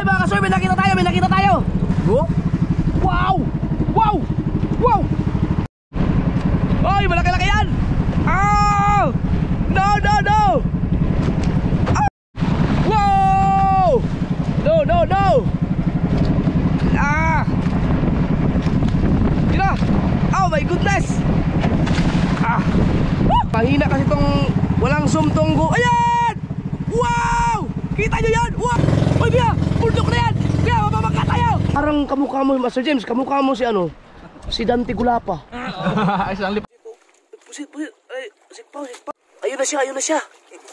Ay mga kasur, may nakita tayo. Go. Wow. Ay, malaki-laki yan. Oh! No. Oh! Wow! No. Tira. Oh my goodness. Mahina kasi itong walang zoom tunggo. Ayan! Wow! Kita nyo yan? Wow! Uy, Bia! Bundok na yan! Bia, mapapangka tayo! Parang kamukha mo, Master James, kamukha mo si ano? Si Dante Gulapa. Isang lip. Pusit. Ay, sikpa. Ayun na siya.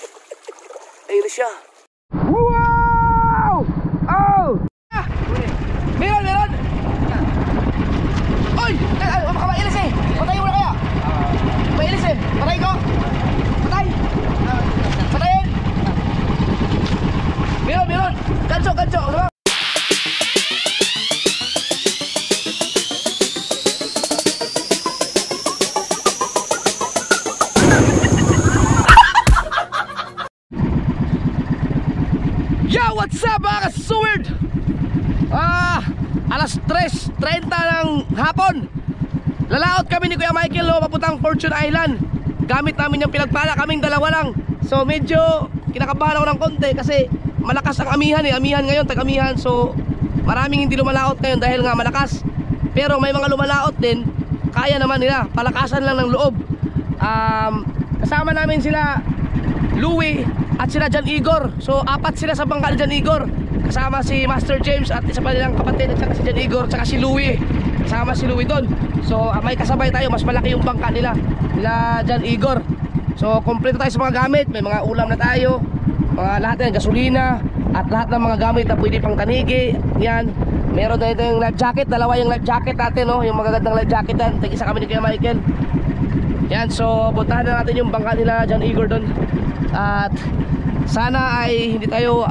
Wow! Oh! Meron! Oy! Baka mailis eh! Patay mo na kaya! Mailis eh! Patay ko! Patayin! Meron! Gancho! Ano? Yo! What's up mga kasuwerd? Alas 3:30 ng hapon. Lalaot kami ni Kuya Michael papuntang Fortune Island. Gamit namin yung pinagpala, kaming dalawa lang. So medyo kinakabahan ako ng konti kasi malakas ang amihan ngayon, tag-amihan. So maraming hindi lumalaot ngayon dahil nga malakas. Pero may mga lumalaot din, kaya naman nila, palakasan lang ng loob. Kasama namin sila Louie at sila John Igor. So 4 sila sa bangka ni John Igor. Kasama si Master James at isa pa nilang kapatid at saka si John Igor at saka si Louie. Kasama si Louie doon. So may kasabay tayo, mas malaki yung bangka nila John Igor. So kompleto tayo sa mga gamit. May mga ulam na tayo, mga lahat yan, gasolina at lahat ng mga gamit na pwede pang tanigi. Yan. Meron tayo yung life jacket, dalawa yung life jacket natin, no? Yung magagandang life jacket yan. Tag-isa kami ni Kuya Michael. Yan, so puntahan na natin yung bangka nila John Igor doon. At sana ay hindi tayo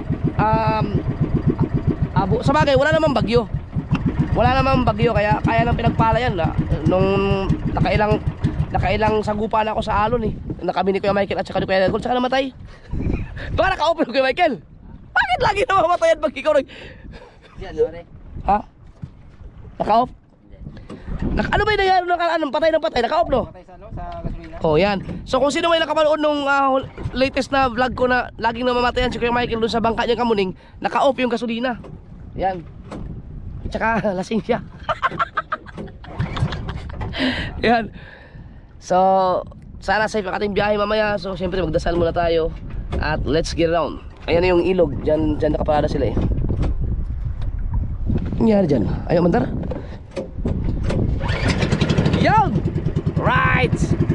sa bagay, wala namang bagyo kaya kaya nang pinagpala yan nung nakailang sagupa na ako sa alon eh. Kami ni Kuya Michael at saka ni Kuya Gold, saka namatay. Baka naka-open Kuya Michael. Bakit lagi na mamatayan pag ikaw Ha? Naka-off? Ano ba yung nangyari? Patay ng patay? Naka-off no? Patay sa gasolina. Oh yan. So kung sino may nakapanood nung latest na vlog ko na laging namamatayan si Kuya Michael dun sa bangka niya Kamuning, naka-off yung gasolina. Yan. Tsaka lasing siya. Yan. So sana safe ang ating biyahe mamaya. So syempre magdasal muna tayo. At let's get around. Ayan na yung ilog. Diyan nakaparada sila eh. Nangyari dyan? Ayaw mantar. Yan! Right!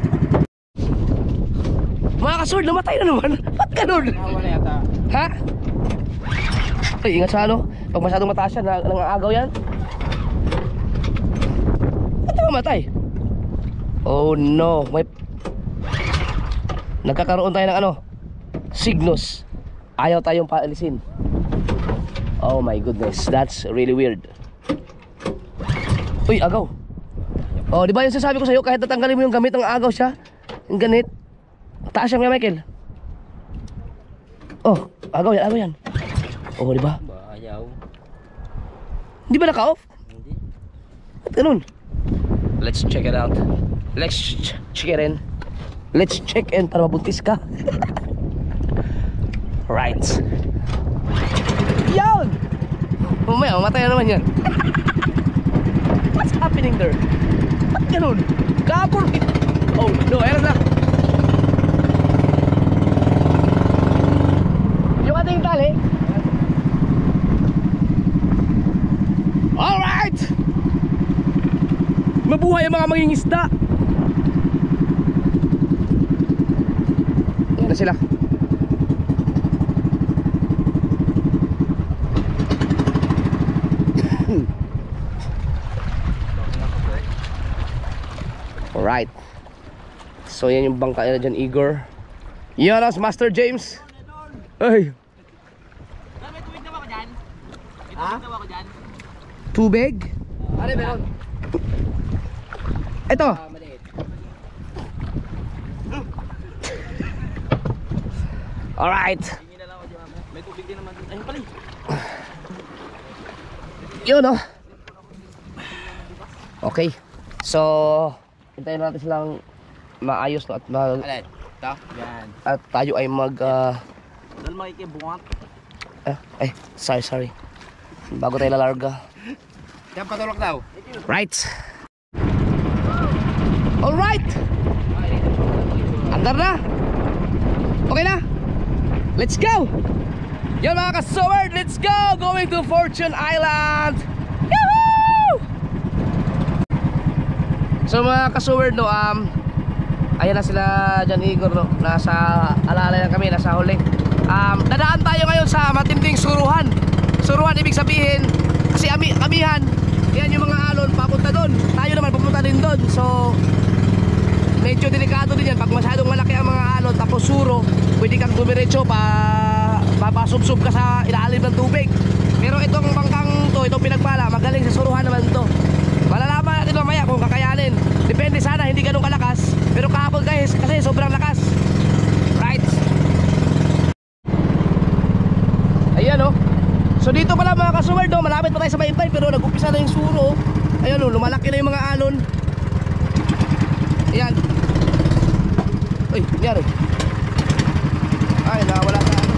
Mga kasword, namatay na naman. Ba't ganun? Wala yata. Ha? Ay, ingat sa ano. Pag masyadong mataas yan, nangaagaw yan. Ba't namatay? Oh no. Nagkakaroon tayo ng ano, signos. Ayaw tayong paalisin. Oh my goodness, that's really weird. Uy, agaw. Oh, di ba yung sasabi ko sa'yo, kahit natanggalin mo yung gamit, ang agaw siya. Yung ganit. Taas siya, Kuya Michael. Oh, agaw yan. Oh, di ba? Ayaw. Di ba naka-off? Hindi. Ba't ganun? Let's check it out. Let's check it in. Let's check in para mabuntis ka. Right. Yan! Mamaya, mamatay na naman yan. What's happening there? Ba't ganun? Kapor. Oh no, ayan na. Yung ating tali. Alright! Mabuhay ang mga mangingisda. Ayan na sila. Alright. So yan yung bangka nila dyan, Igor. Yan ang Master James. Ay. May tubig na ba ako dyan? May tubig na ba ako dyan? Tubig? Ano meron? Ito. Maliit. Alright. Tingin na lang ako dyan. May tubig din naman. Ayun pala. Yun oh. Okay. So, hintayin natin silang maayos no, Alin? Ito? Yan. at tayo ay mag Doon makikibungat. sorry. Bago tayo lalarga. Diyan patulog daw. Right. All right. Andar na. Okay na. Let's go. Yan mga ka-sword, let's go. Going to Fortune Island. Yahoo! So mga ka-sword no, ayan na sila dyan Igor no. Nasa alalay na kami, nasa huli. Dadaan tayo ngayon sa matinding suruhan. Suruhan ibig sabihin kasi amihan. Yan yung mga alon papunta doon. Tayo naman pupunta din doon. So medyo delikado din yan pag masyadong malaki ang mga alon tapos suro, pwede kang dumiretso papasubsob ka sa ilalim ng tubig. Pero itong bangkang to, itong pinagpala, magaling sa suruhan naman to. Malalaman natin mamaya kung kakayanin. Depende, sana hindi ganun kalakas, pero kahapon guys kasi sobrang lakas. Right. Ayan oh. So dito pala mga ka-sword no, malapit pa tayo sa Baytay pero nag-umpisa na yung suro. Ayan oh, lumalaki na yung mga alon. Ayan. Uy, nangyari. Ay, nawala sa ano.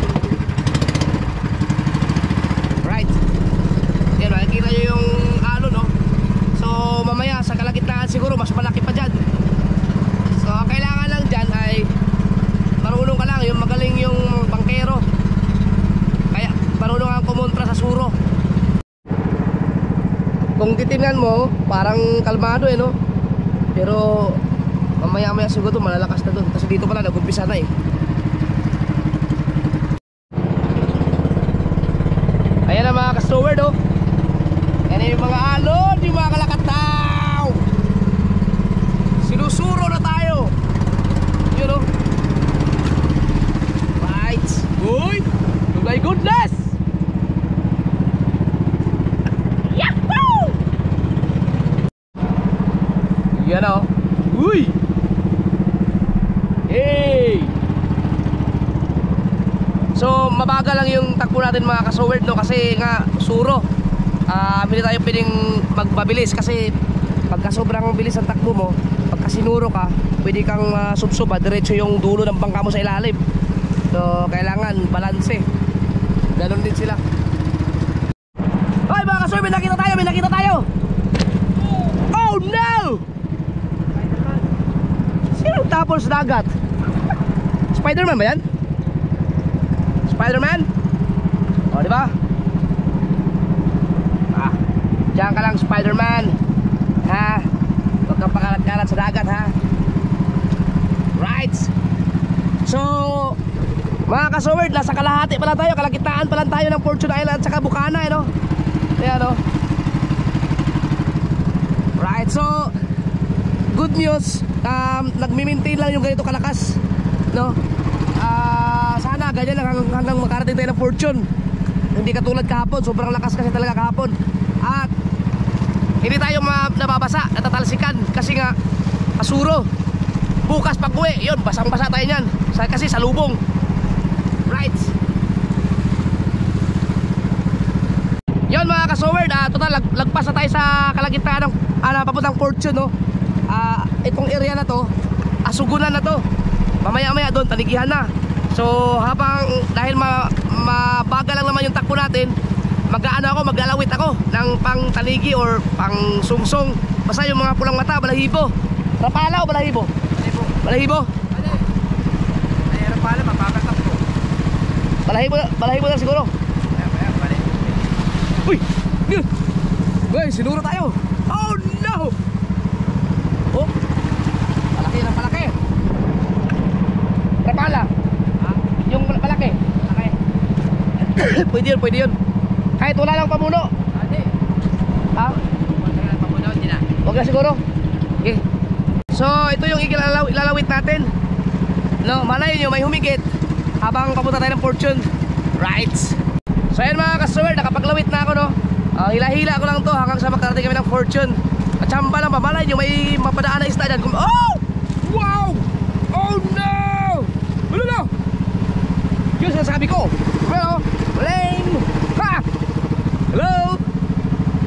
Right. Ayan, makikita nyo yung alon no. So mamaya sa kalagitnaan siguro mas malaki pa dyan. So ang kailangan lang dyan ay marunong ka lang, yung magaling yung bangkero. Kaya marunong kang kumontra sa suro. Kung titingnan mo, parang kalmado no. Pero mamaya-maya siguro malalakas na doon. Kasi dito pala nag-umpisa na eh. Ayan na mga ka-steward oh. Yan yung mga alon, yung mga kalakataw. Sinusuro na tayo. Yun oh. Right. Uy, oh my goodness. Yahoo! Yan oh. Uy! Hey! So mabagal lang yung takbo natin mga ka-sword no, kasi nga suro. Hindi tayo pwedeng magbabilis kasi pagka sobrang bilis ang takbo mo, pagka sinuro ka, pwede kang subsob diretso yung dulo ng bangka mo sa ilalim. So kailangan balanse. Ganon din sila. Hoy mga ka-sword, may nakita tayo. Oh no! Sinong tapon sa dagat? Spider-Man ba yan? Spider-Man? O, di ba? Diyan ka lang, Spider-Man. Ha? Huwag kang pakalat-kalat sa dagat, ha? Right. So, mga ka-sword, nasa kalahati pala tayo, kalagitnaan pala tayo ng Fortune Island at saka Bukana, no? Ayan, no? Right, so good news, nagmi-maintain lang yung ganito kalakas, no? Sana ganyan lang hanggang makarating tayo ng Fortune. Hindi katulad kahapon, sobrang lakas kasi talaga kahapon. At hindi tayo nababasa, natatalsikan kasi nga asuro. Bukas pag uwi, yun, basang-basa tayo niyan kasi sa lubong. Right. Yun mga ka-sword, total lagpas na tayo sa kalagitnaan ng papuntang Fortune, no? Itong area na to, asugunan na to. Mamaya-maya doon, tanigihan na. So habang dahil mabagal lang naman yung takbo natin, maglalawit ako ng pang tanigi or pang sungsong. Basta yung mga pulang mata, balahibo. Rapala o balahibo? Balahibo. Ay, rapala, mapapatap ko. Balahibo na siguro. Uy! Uy, sinuro tayo. Oh no! Oh! Palaki ng palaki. Rapala. Yung malaki. Malaki. Pwede yun. Kahit wala lang pamuno. Ate. Ha? Wala lang pamuno, hindi na. Huwag na siguro. Okay. So ito yung ilalawit natin. No, malay nyo may humigit habang papunta tayo ng Fortune. Right. So ayan mga ka-sword, nakapaglawit na ako, no. Hila-hila ko lang to hanggang sa makarating kami ng Fortune. At tsamba lang, malay nyo may mapadaan na isda dyan. Oh! Wow! Oh no! Ano na? Yung sinasabi ko. Well, lane! Ha! Hello?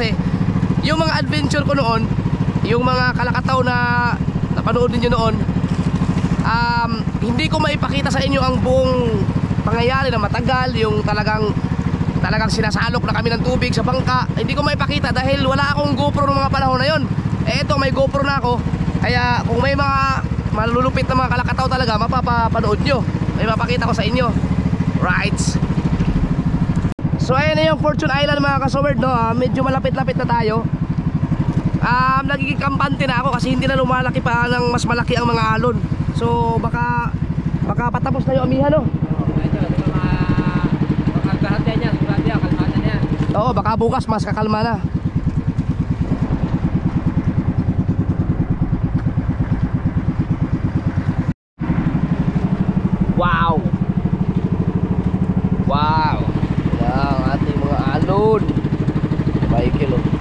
kasi yung mga adventure ko noon, yung mga kalakataw na napanood niyo noon, hindi ko maipakita sa inyo ang buong pangyayari na matagal, yung talagang sinasalok na kami ng tubig sa bangka. Hindi ko maipakita dahil wala akong GoPro ng mga panahon na yon. Eto, may GoPro na ako. Kaya kung may mga malulupit na mga kalakataw talaga, mapapanood nyo. May mapakita ko sa inyo. Right. So ayan na yung Fortune Island mga kasowerd, no? Medyo malapit-lapit na tayo. Nagiging kampante na ako kasi hindi na lumalaki pa ng mas malaki ang mga alon. So baka patapos na yung amihan, no? Oo, baka bukas mas kakalma na. Wow. Wow. Yan ang ating mga alon. Michael, oh.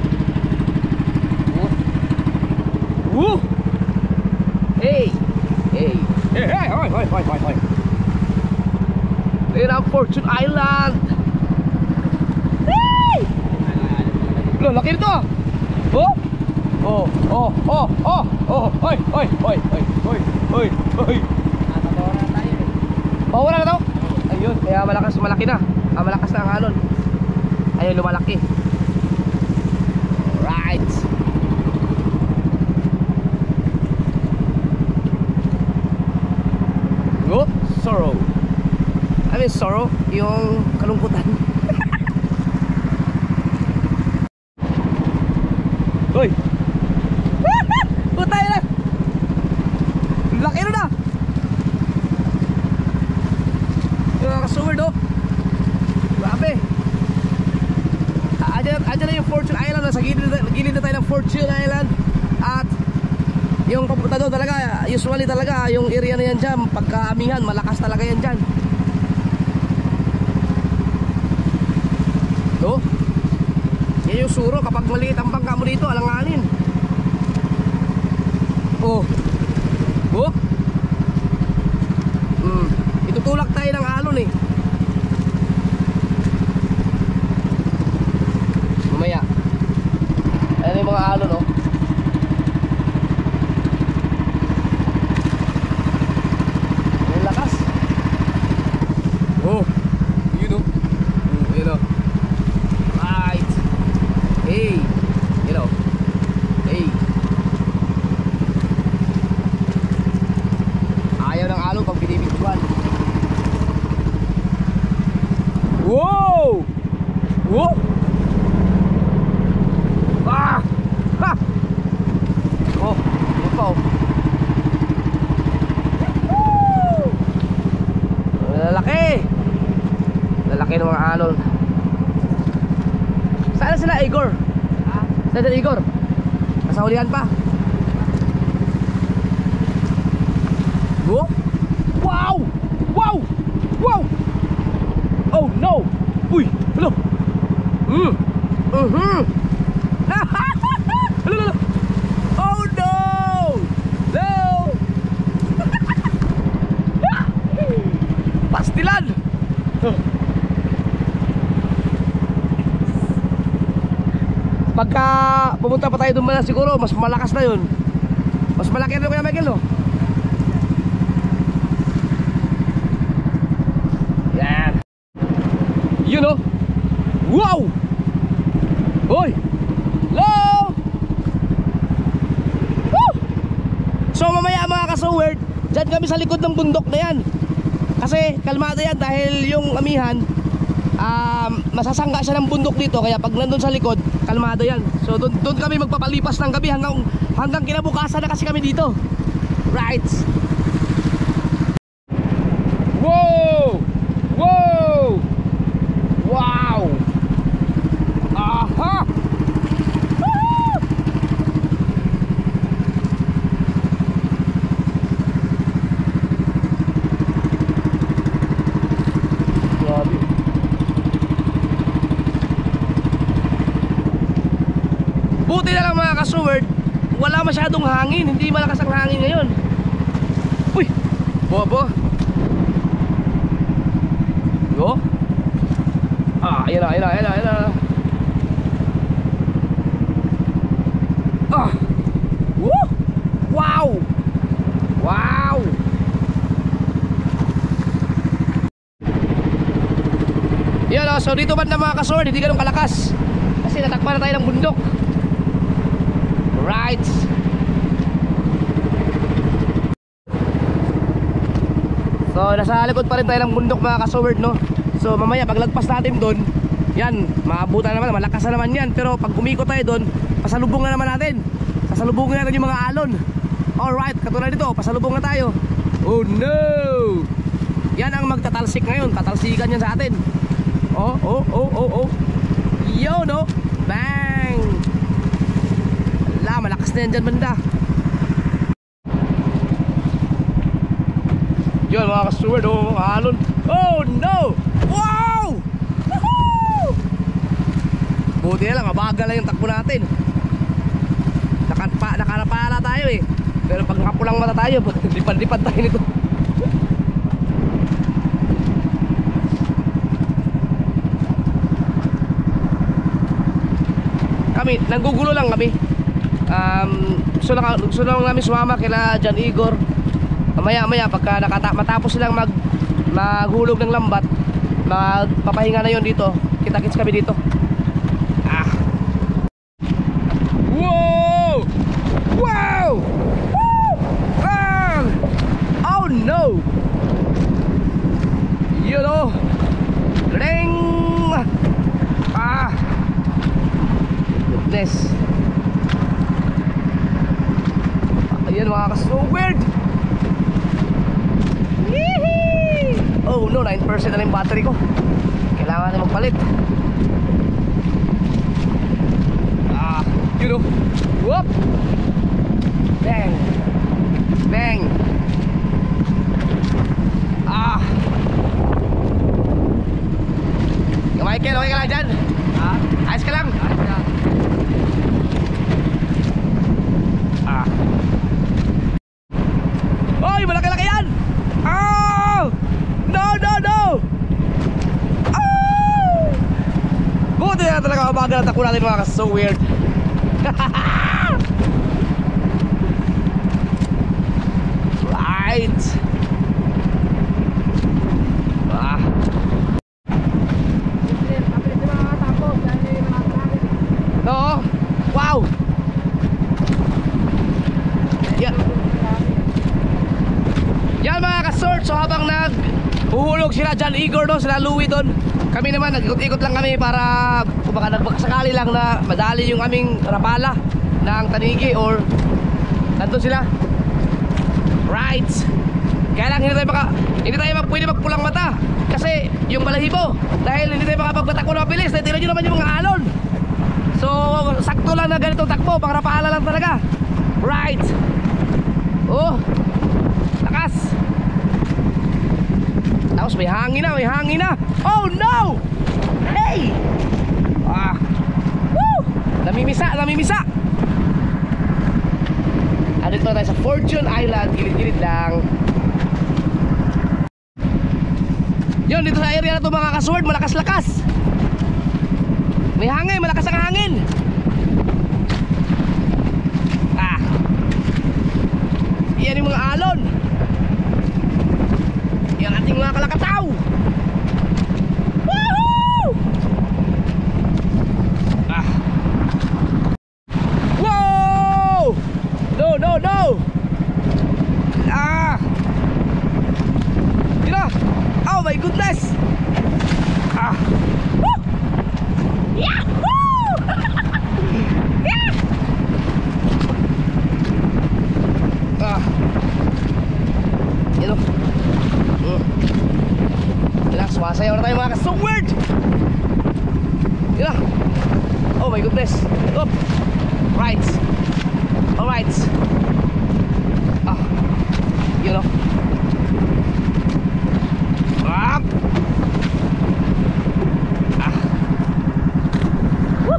Woo! Hey! Hey! Hey! Hey! Hoy! Hoy! Hoy! Hoy! Hoy! Ayan ang Fortune Island! Hey! Loh, laki nito! Oh! Oh! Oh! Oh! Oh! Oh! Hoy! Hoy! Hoy! Hoy! Hoy! Hoy! Hoy! Natabawa na tayo eh. Pawala na to? Ayun, kaya malaki na. Malakas na ang alon. Ayun, lumalaki. Right. Oh, sorrow. I mean sorrow, yung kalungkutan. Hoy. Putay na. Laki na. Yung kasumerd, oh. Grabe. Andyan na yung Fortune Island. Nasa gilid na tayo ng Fortune Island. At yung papunta doon talaga, usually talaga yung area na yan dyan, pagkaamihan, malakas talaga yan dyan. Oh, yan yung suro kapag maliit ang bangka mo dito, alanganin. Oh. Oh. Itutulak tayo ng alon eh. Mamaya. Ayan yung mga alon, oh. Ang lakas. Oh, yun, oh. Yun, oh. Right. Hey. You know. Hey. Ayaw ng alon pag binibigyan. Wow! Whoa! Ah! Ha! Oh, yun pa, oh. Woo! Lalaki! Lalaki ng mga alon. Saan sila, Igor? Ha? Saan sila, Igor? Nasa hulihan pa. Oh? Wow! Wow! Wow! Oh no! Uy! Hello! Hello! Oh no! No! Pastilan! Pagka pumunta pa tayo doon na siguro, mas malakas na yun. Mas malaki na Kuya Michael, no? Yan! You know? Wow! Hoy! Hello! Woo! So mamaya mga kasowerd, dyan kami sa likod ng bundok na yan. Kasi kalmado yan dahil yung amihan, masasangga siya ng bundok dito. Kaya pag nandun sa likod, kalmado yan. So doon kami magpapalipas ng gabi hanggang kinabukasan na kasi kami dito. Right. Wow! Wow! Wow! Aha! Woo! Grabe. Buti na lang mga kasowerd, wala masyadong hangin. Hindi malakas ang hangin ngayon. Uy! Bobo! Yo! Ayan na. Yan o, so dito man na mga kasword, hindi ganun kalakas kasi natakpan na tayo ng bundok. Right. So nasa likod pa rin tayo ng bundok mga kasword, no. So mamaya paglagpas natin doon, yan, maabutan naman, malakas na naman yan. Pero pag umikot tayo doon, pasalubong na naman natin. Pasalubungin natin yung mga alon. Alright, katulad dito, pasalubong na tayo. Oh no! Yan ang magtatalsik ngayon, tatalsikan yan sa atin. Oh. Yo, no? Bang! Ala, malakas na yan dyan banda. Yun mga kasuward, oh, alon. Oh no! Wow! Woohoo! Buti na lang, mabagal lang yung takbo natin. Nakarapala tayo eh. Pero pag nakapulang mata tayo, lipad-lipad tayo nito. Kami, nanggugulo lang kami. Gusto lang namin sumama kila John Igor. Maya pagka matapos silang maghulog ng lambat, magpapahinga na yon dito. Kita-kits kami dito. Wow! Wow! Woo! Oh no! You know, ring! Goodness. Ayan mga ka-so-weird. Oh no, 9% na yung battery ko. Kailangan na magpalit. You know, whoop! Bang! Bang! Michael, okay ka lang dyan? Ayos ka lang? Oy, malaki-laki yan! Oh! No! Oh! Buti na talaga mabagal at ako natin mga so weird. Right. No. Wow. Yan mga kasort. So habang naghuhulog sila John Igor, no, sila Louie doon, kami naman nag-ikot-ikot lang kami para baka nagbakasakali lang na madali yung aming rapala ng tanigi or nandun sila. Right. Kaya lang hindi tayo pwede magpulang mata kasi yung balahibo, dahil hindi tayo makapagpatakbo na mabilis. Tira nyo naman yung mga alon. So sakto lang na ganitong takbo, pang rapala lang talaga. Right. Oh, lakas. Tapos may hangin na. Oh no! Hey! Woo! Namimisa. Andito na tayo sa Fortune Island, gilid-gilid lang. Yun, dito sa area na to mga kasword, malakas-lakas. May hangin, malakas ang hangin. Yan yung mga alon. Yan ating mga kalakataw. Woohoo! Wow! No! Oh my goodness! Woo! Yahoo! Yan o. Yan, sumasayaw na tayo mga ka-so-weird. Yan. Oh my goodness. Up. Right. Alright. You know. Up. Woo.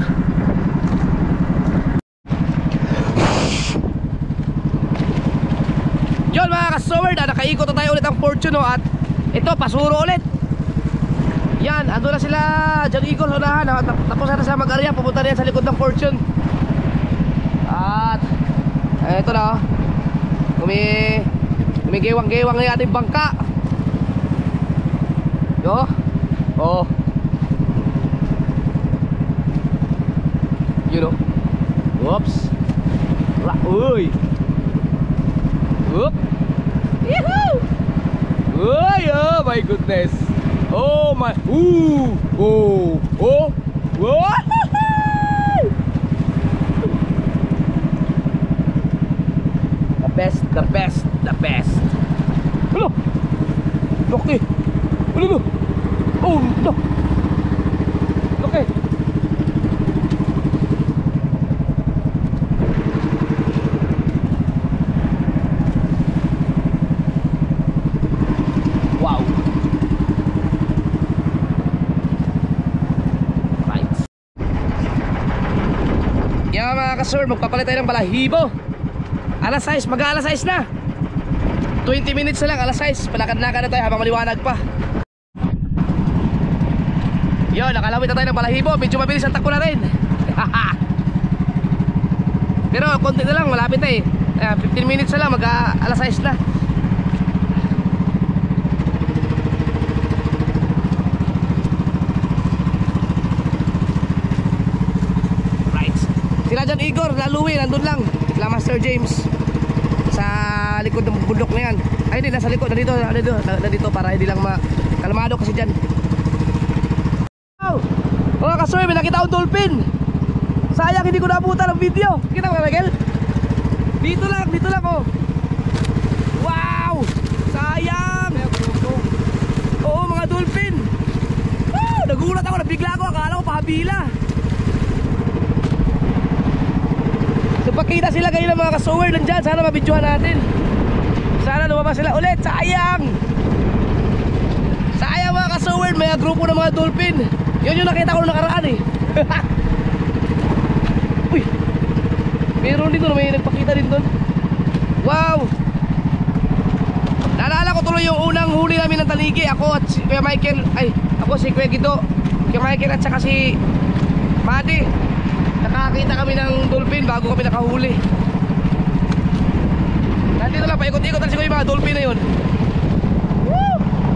Yun mga ka-so-weird, nakaikot na tayo ulit ang Fortune, no? At ito, pasuro ulit. Yan, ando na sila John Igor unahan. Tapos na sila mag-area, pupunta na yan sa likod ng Fortune. At ito na, gumigewang-gewang na yung ating bangka. Yo. Oh, You know. Whoops. Uy. Whoop. Yahoo! Uy, oh my goodness. Oh my. Ooh. Oh. Oh. Whoa. The best, the best, the best. Hello. Okay. Hello. Oh no. Okay. Wow. Right. Yan mga kasur, magpapalit tayo ng balahibo. Alas 6, mag-aalas 6 na. 20 minutes na lang, alas 6. Palakad-lakad na tayo habang maliwanag pa. Yun, nakalawit na tayo ng balahibo. Medyo mabilis ang takbo natin. Pero konti na lang, malapit na eh. 15 minutes na lang, mag-alas 6 na. Right. Sila dyan Igor, Laluwi, nandun lang. Sila Master James sa likod ng bundok na yan. Ay hindi, nasa likod, nandito para hindi lang kalmado kasi dyan. Oh, kasoy, may nakita akong dolphin. Sayang hindi ko naabutan ng video. Kita mo, Miguel? Dito lang oh. Wow! Sayang! Oo, mga dolphin. Nagulat ako, nabigla ako, akala ko pahabila. So pagkita sila kayo ng mga kasower nandyan, sana mabidyohan natin. Sana lumabas sila ulit, sayang! Sayang mga kasower, may grupo ng mga dolphin. Yun yung nakita ko nung nakaraan eh. Uy, meron dito, may nagpakita din doon. Wow. Naalala ko tuloy yung unang huli namin ng tanigi. Ako at si Kuya Michael. Ay, ako si Kuya Guido, Kuya Michael at saka si Madi. Nakakita kami ng dolphin bago kami nakahuli. Nandito lang, paikot-ikot lang siguro yung mga dolphin na yun. Woo!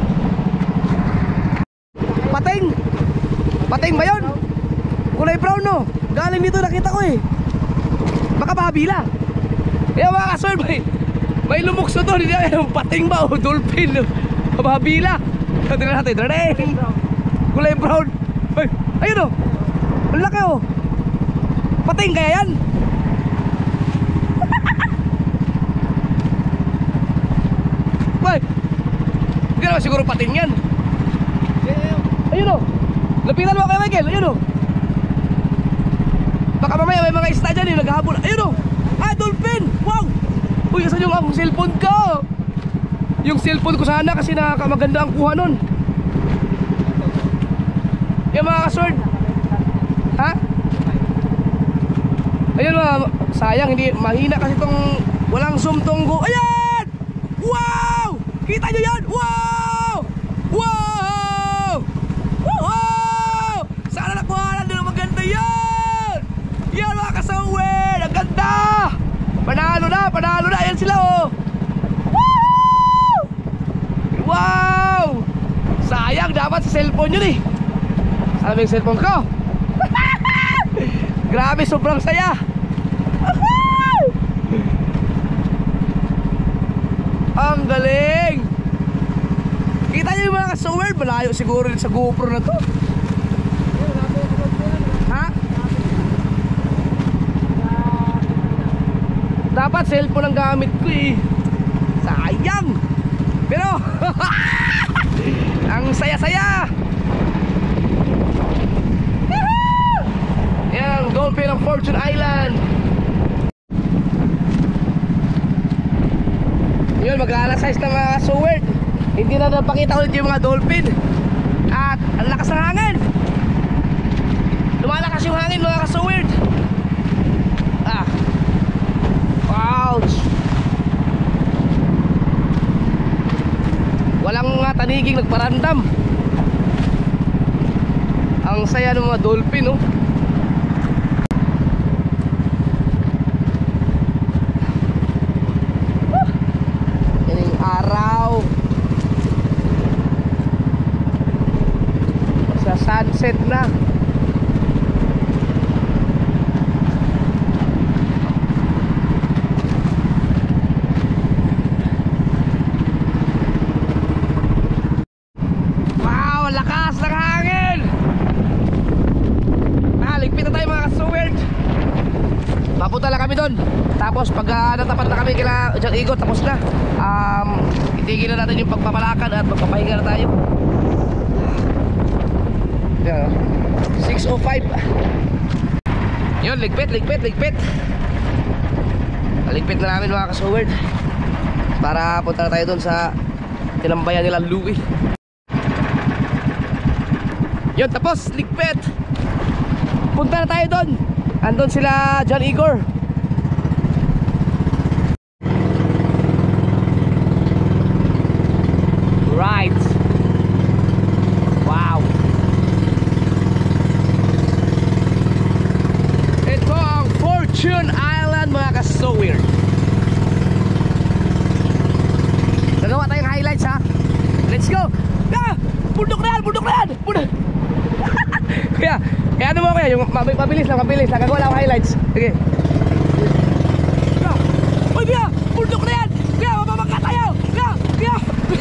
Pating! Pating ba yun? Kulay brown no? Galing dito nakita ko eh. Baka pahabila. Kaya mga kasol, may lumukso doon. Hindi na pating ba o dolphin? Pahabila. Tignan natin. Dradeng! Kulay brown. Ay, ayun o. Ang laki o. Pating kaya yan? Ay, hindi naman siguro pating yan. Ayun o. Lapitan mo kay Michael, ayun o. Baka mamaya may mga isda dyan yung naghahabol. Ayun o. Ah, dolphin! Wow! Uy, asan yung akong cellphone ko? Yung cellphone ko sana kasi nakakamaganda ang kuha nun. Yung mga kasword. Ha? Ayun mga, sayang hindi, mahina kasi tong walang zoom tong go. Ayan! Wow! Kita nyo yan? Wow! Wow! Wow! Sana nakuha lang ng maganda yan! Yan mga kasawer! Ang ganda! Panalo na! Ayan sila oh! Woo! Wow! Sayang, dapat sa cellphone yun eh. Sabi yung cellphone ko. Grabe, sobrang saya. Ang galing. Kita nyo yung mga kasawer, malayo siguro sa GoPro na to. Ha? Dapat cellphone ang gamit ko eh. Sayang. Pero ang saya-saya. Yan, dolphin ng Fortune Island. Yun, mag-aalas 6 na mga suwerd. Hindi na napakita ulit yung mga dolphin. At ang lakas ng hangin. Lumalakas yung hangin mga kasuwerd. Ah. Ouch. Walang taniging nagparandam. Ang saya ng mga dolphin oh. Araw sa sunset na. Tapos pag natapat na kami kila John Igor, tapos na. Itigil na natin yung pagpapalakad at magpapahinga na tayo. Yan, 6:05. Yun, ligpit. Ligpit na namin mga kasoward. Para punta na tayo dun sa tinambayan nila Louie. Yun, tapos ligpit. Punta na tayo dun. Andun sila John Igor. Right. Wow. Ito ang Fortune Island mga kasoward. Nagawa tayong highlights ha. Let's go. Bundok na yan. Kaya ano mo kaya yung mabilis lang. Gagawa lang ako highlights. Okay. Uy, Bia! Bundok na yan! Bia, mababangka tayo! Bia!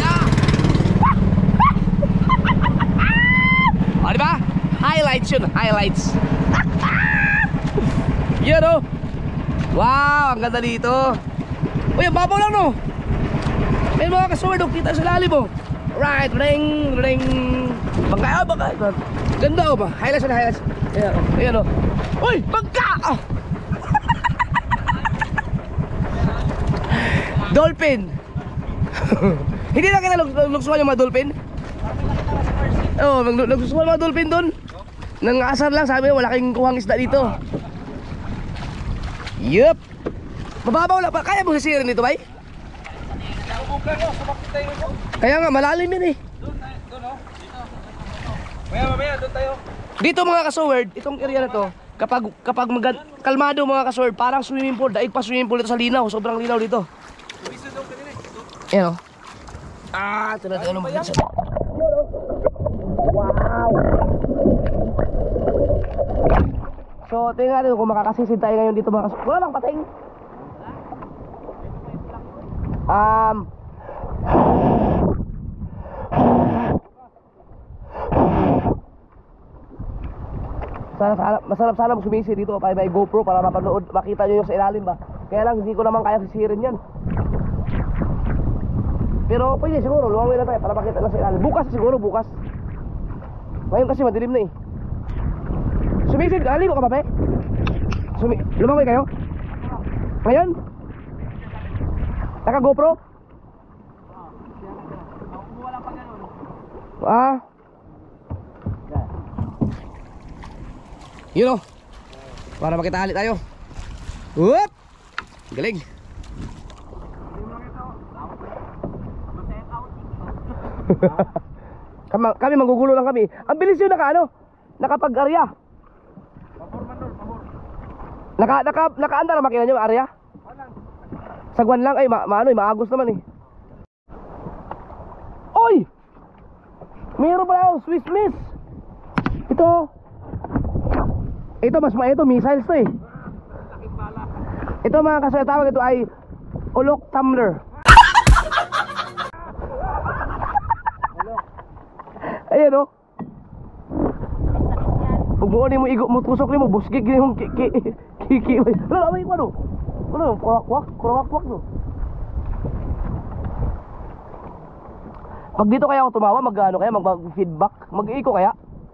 O, diba? Highlights yun, highlights. Yun o. Wow, ang ganda dito. Uy, ang babaw lang no. May mga kasword, kita sa lalim mo. Right, ring. Bangka. Ganda o ba? Highlights yun, highlights. Ayan o. Uy, bangka! Dolphin. Hindi na kita lugsuhan yung mga dolphin. Oo, nagsusuhan mga dolphin doon. Nangasar lang, sabi wala kayong kuhang isda dito. Yup. Mababaw lang pa. Kaya mo sisirin dito, bay? Kaya nga, malalim yan eh. Mamaya, doon tayo. Dito mga kasoward, itong area na to, kapag kalmado mga kasoward, parang swimming pool. Daig pa swimming pool dito sa linaw. Sobrang linaw dito. Ayan o. Ito na tayo naman. Wow. So, tingnan natin kung makakasisid tayo ngayon dito mga kasoward. Wala bang pating? Masarap sana sumisi dito pa may GoPro para mapanood, makita nyo yung sa ilalim ba. Kaya lang hindi ko naman kaya sisirin yan. Pero pwede siguro, lumangoy na tayo para makita lang sa ilalim. Bukas siguro, bukas. Ngayon kasi madilim na eh. Sumisid, aligo ka ba pe? Lumangoy kayo? Ngayon? Naka GoPro? Yun o. Para makita halit tayo. Whoop! Galing. Kami manggugulo lang kami. Ang bilis yun nakapag-arya. Nakaanda na makina nyo arya? Sagwan lang ay maagos naman eh. Oy! Meron pala akong Swiss Miss. Ito missiles to eh. Ito mga kasaya tawag ito ay Ulok Tumbler. Ayan o. Huwag mo mo igo mo tusok mo busgig yung kiki. Wala may ano? Ano kurak no. Pag dito kaya ako tumawa mag-ano kaya mag-feedback, mag-echo kaya?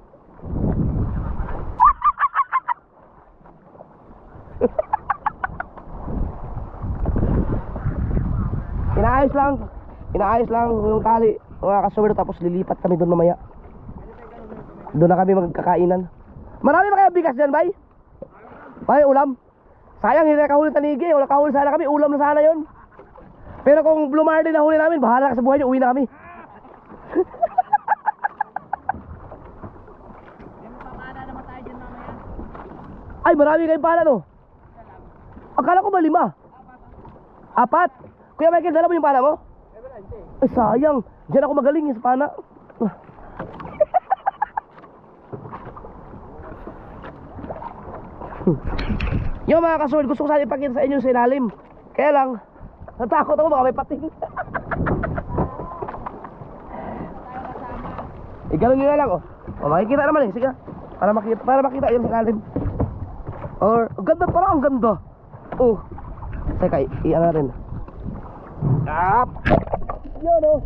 Inaayos lang yung tali mga kasoward, tapos lilipat kami doon mamaya. Doon na kami magkakainan. Marami na kaya bigas dyan, bay? Bay, ulam. Sayang, hindi na kahuli tanigi. Wala kahuli sana kami, ulam na sana yon. Pero kung Blue Marlin na huli namin, bahala ka sa buhay nyo, uwi na kami. Ay, marami kayong pala no. Akala ko ba 5? 4. Kuya Michael, dala mo yung pana mo? Ay, sayang. Diyan ako magaling sa pana. Yung mga kasword, gusto ko sana ipakita sa inyo sa ilalim. Kaya lang, natakot ako baka may pating. Ganun nyo na lang oh. Makikita naman eh, sige. Para makita yun sa ilalim. Or, ang ganda, parang ang ganda. Oh. Teka, i-ano natin. Up! Yun o.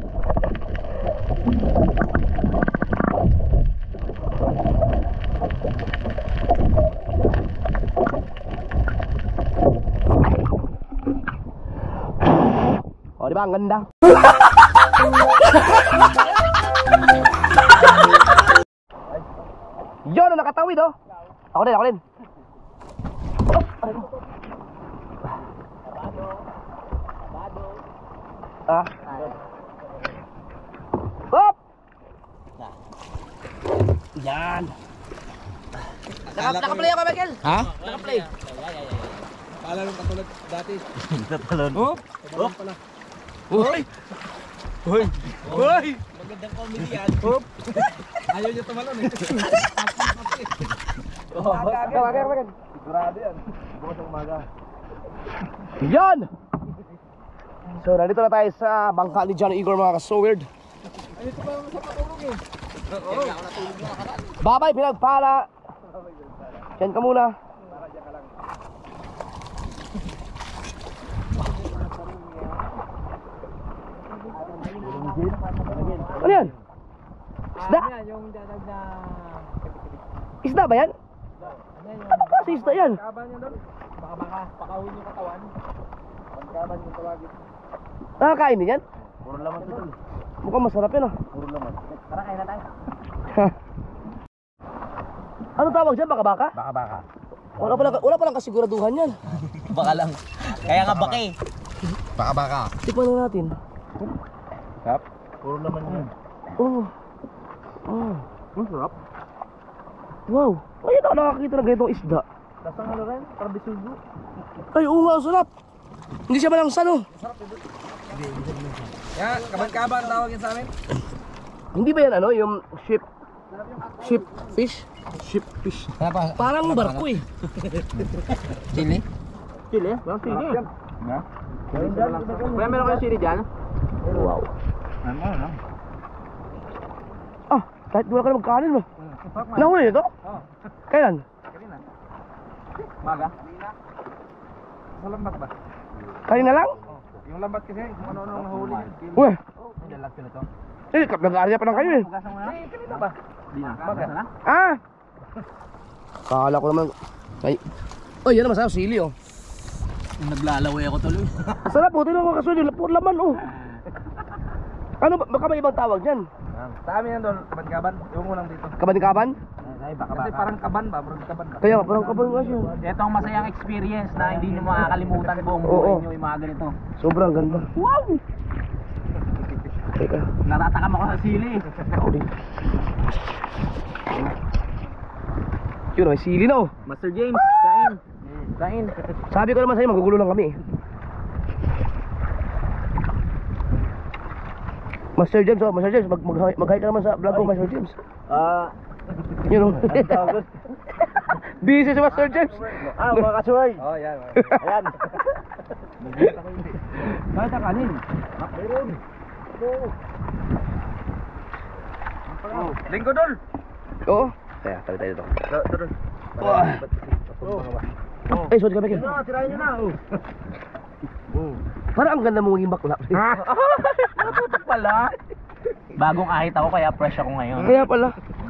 O, di ba? Ang ganda. Yun, nakatawid oh. Ako din, ako din. Oh, aray ko. Ah. Hop! Yan. Nakaplay ako, Michael. Ha? Nakaplay. Pala nung katulad dati. Tatalon. Oh? Oh. Uy! Uy! Uy! Magandang comedy yan. Hop! Ayaw niya tumalon eh. Kagag. Sigurado yan. Bukas ng umaga. Yan! So, nandito na tayo sa bangka ni John Igor mga ka-so-weird. Ay, ito pa sa patulog eh. Oo. Babay, pinagpala. Diyan ka muna. Ano yan? Isda? Yung dadag na... Isda ba yan? Ano kasi isda yan? Kaban niya doon. Baka pakahuli yung katawan. Pagkaban yung tawagin. Nakakain din yan? Puro laman ito. Mukhang masarap yan ah. Puro laman. Tara, kain na tayo. Ano tawag dyan? Baka-baka? Baka. Wala palang kasiguraduhan yan. Baka lang. Kaya nga baka eh. Baka. Tikman na natin. Kap? Puro laman yun. Oh. Oh. Sarap. Wow. Ayun ako nakakita ng ganitong isda. Lasang ano rin? Parang bisugo. Ay, oo nga, sarap. Hindi siya malangsan oh. Yan, kaban-kaban tawagin sa amin. Hindi ba yan ano, yung ship fish? Ship fish. Parang barko eh. Chili? Chili? Parang chili. Ha? Kuya, meron kayong chili dyan? Wow. Ano? Ah, kahit wala ka na magkanin mo. Nahuli ito? Oo. Kailan? Kanina. Maga? Sa lambat ba? Kanina lang? Yung lambat kasi, kung ano-ano nahuli. Uwe. Dalag sila to. Eh, nag-aarya pa lang kayo eh. Pugasan mo na? Kanina ba? Di na. Maga na? Ah! Kala ko naman. Ay. Oh, yan naman sa'yo, sili oh. Naglalaway ako tuloy. Sarap po, tinong mga kasunod, puro laman oh. Ano ba, baka may ibang tawag dyan? Sa amin yan doon, kaban-kaban. Yung mo lang dito. Kaban-kaban? Ay, baka-baka. Kasi parang kaban ba? Parang kaban ba? Kaya, parang kaban nga siya. Ito ang masayang experience na hindi nyo makakalimutan buong Oo. buhay nyo yung mga ganito. Sobrang ganda. Wow! Teka, Natatakam ako sa sili. ako din. Yun, may sili na oh. Master James, kain. Kain. Sabi ko naman sa'yo, magugulo lang kami. Master James, oh, Master James, mag-hi ka naman sa vlog ko, Master James. You know. Busy si Master James. Mga kasuway. Oh, yan. Ayan. Kahit ang kanin. Meron. Linggo doon. Oo. Kaya, tabi tayo dito. Doon. Ay, sorry ka, Michael. Tirahin nyo na. Parang ang ganda mong maging bakla. Natutok pala. Bagong ahit ako kaya fresh ako ngayon. Kaya pala.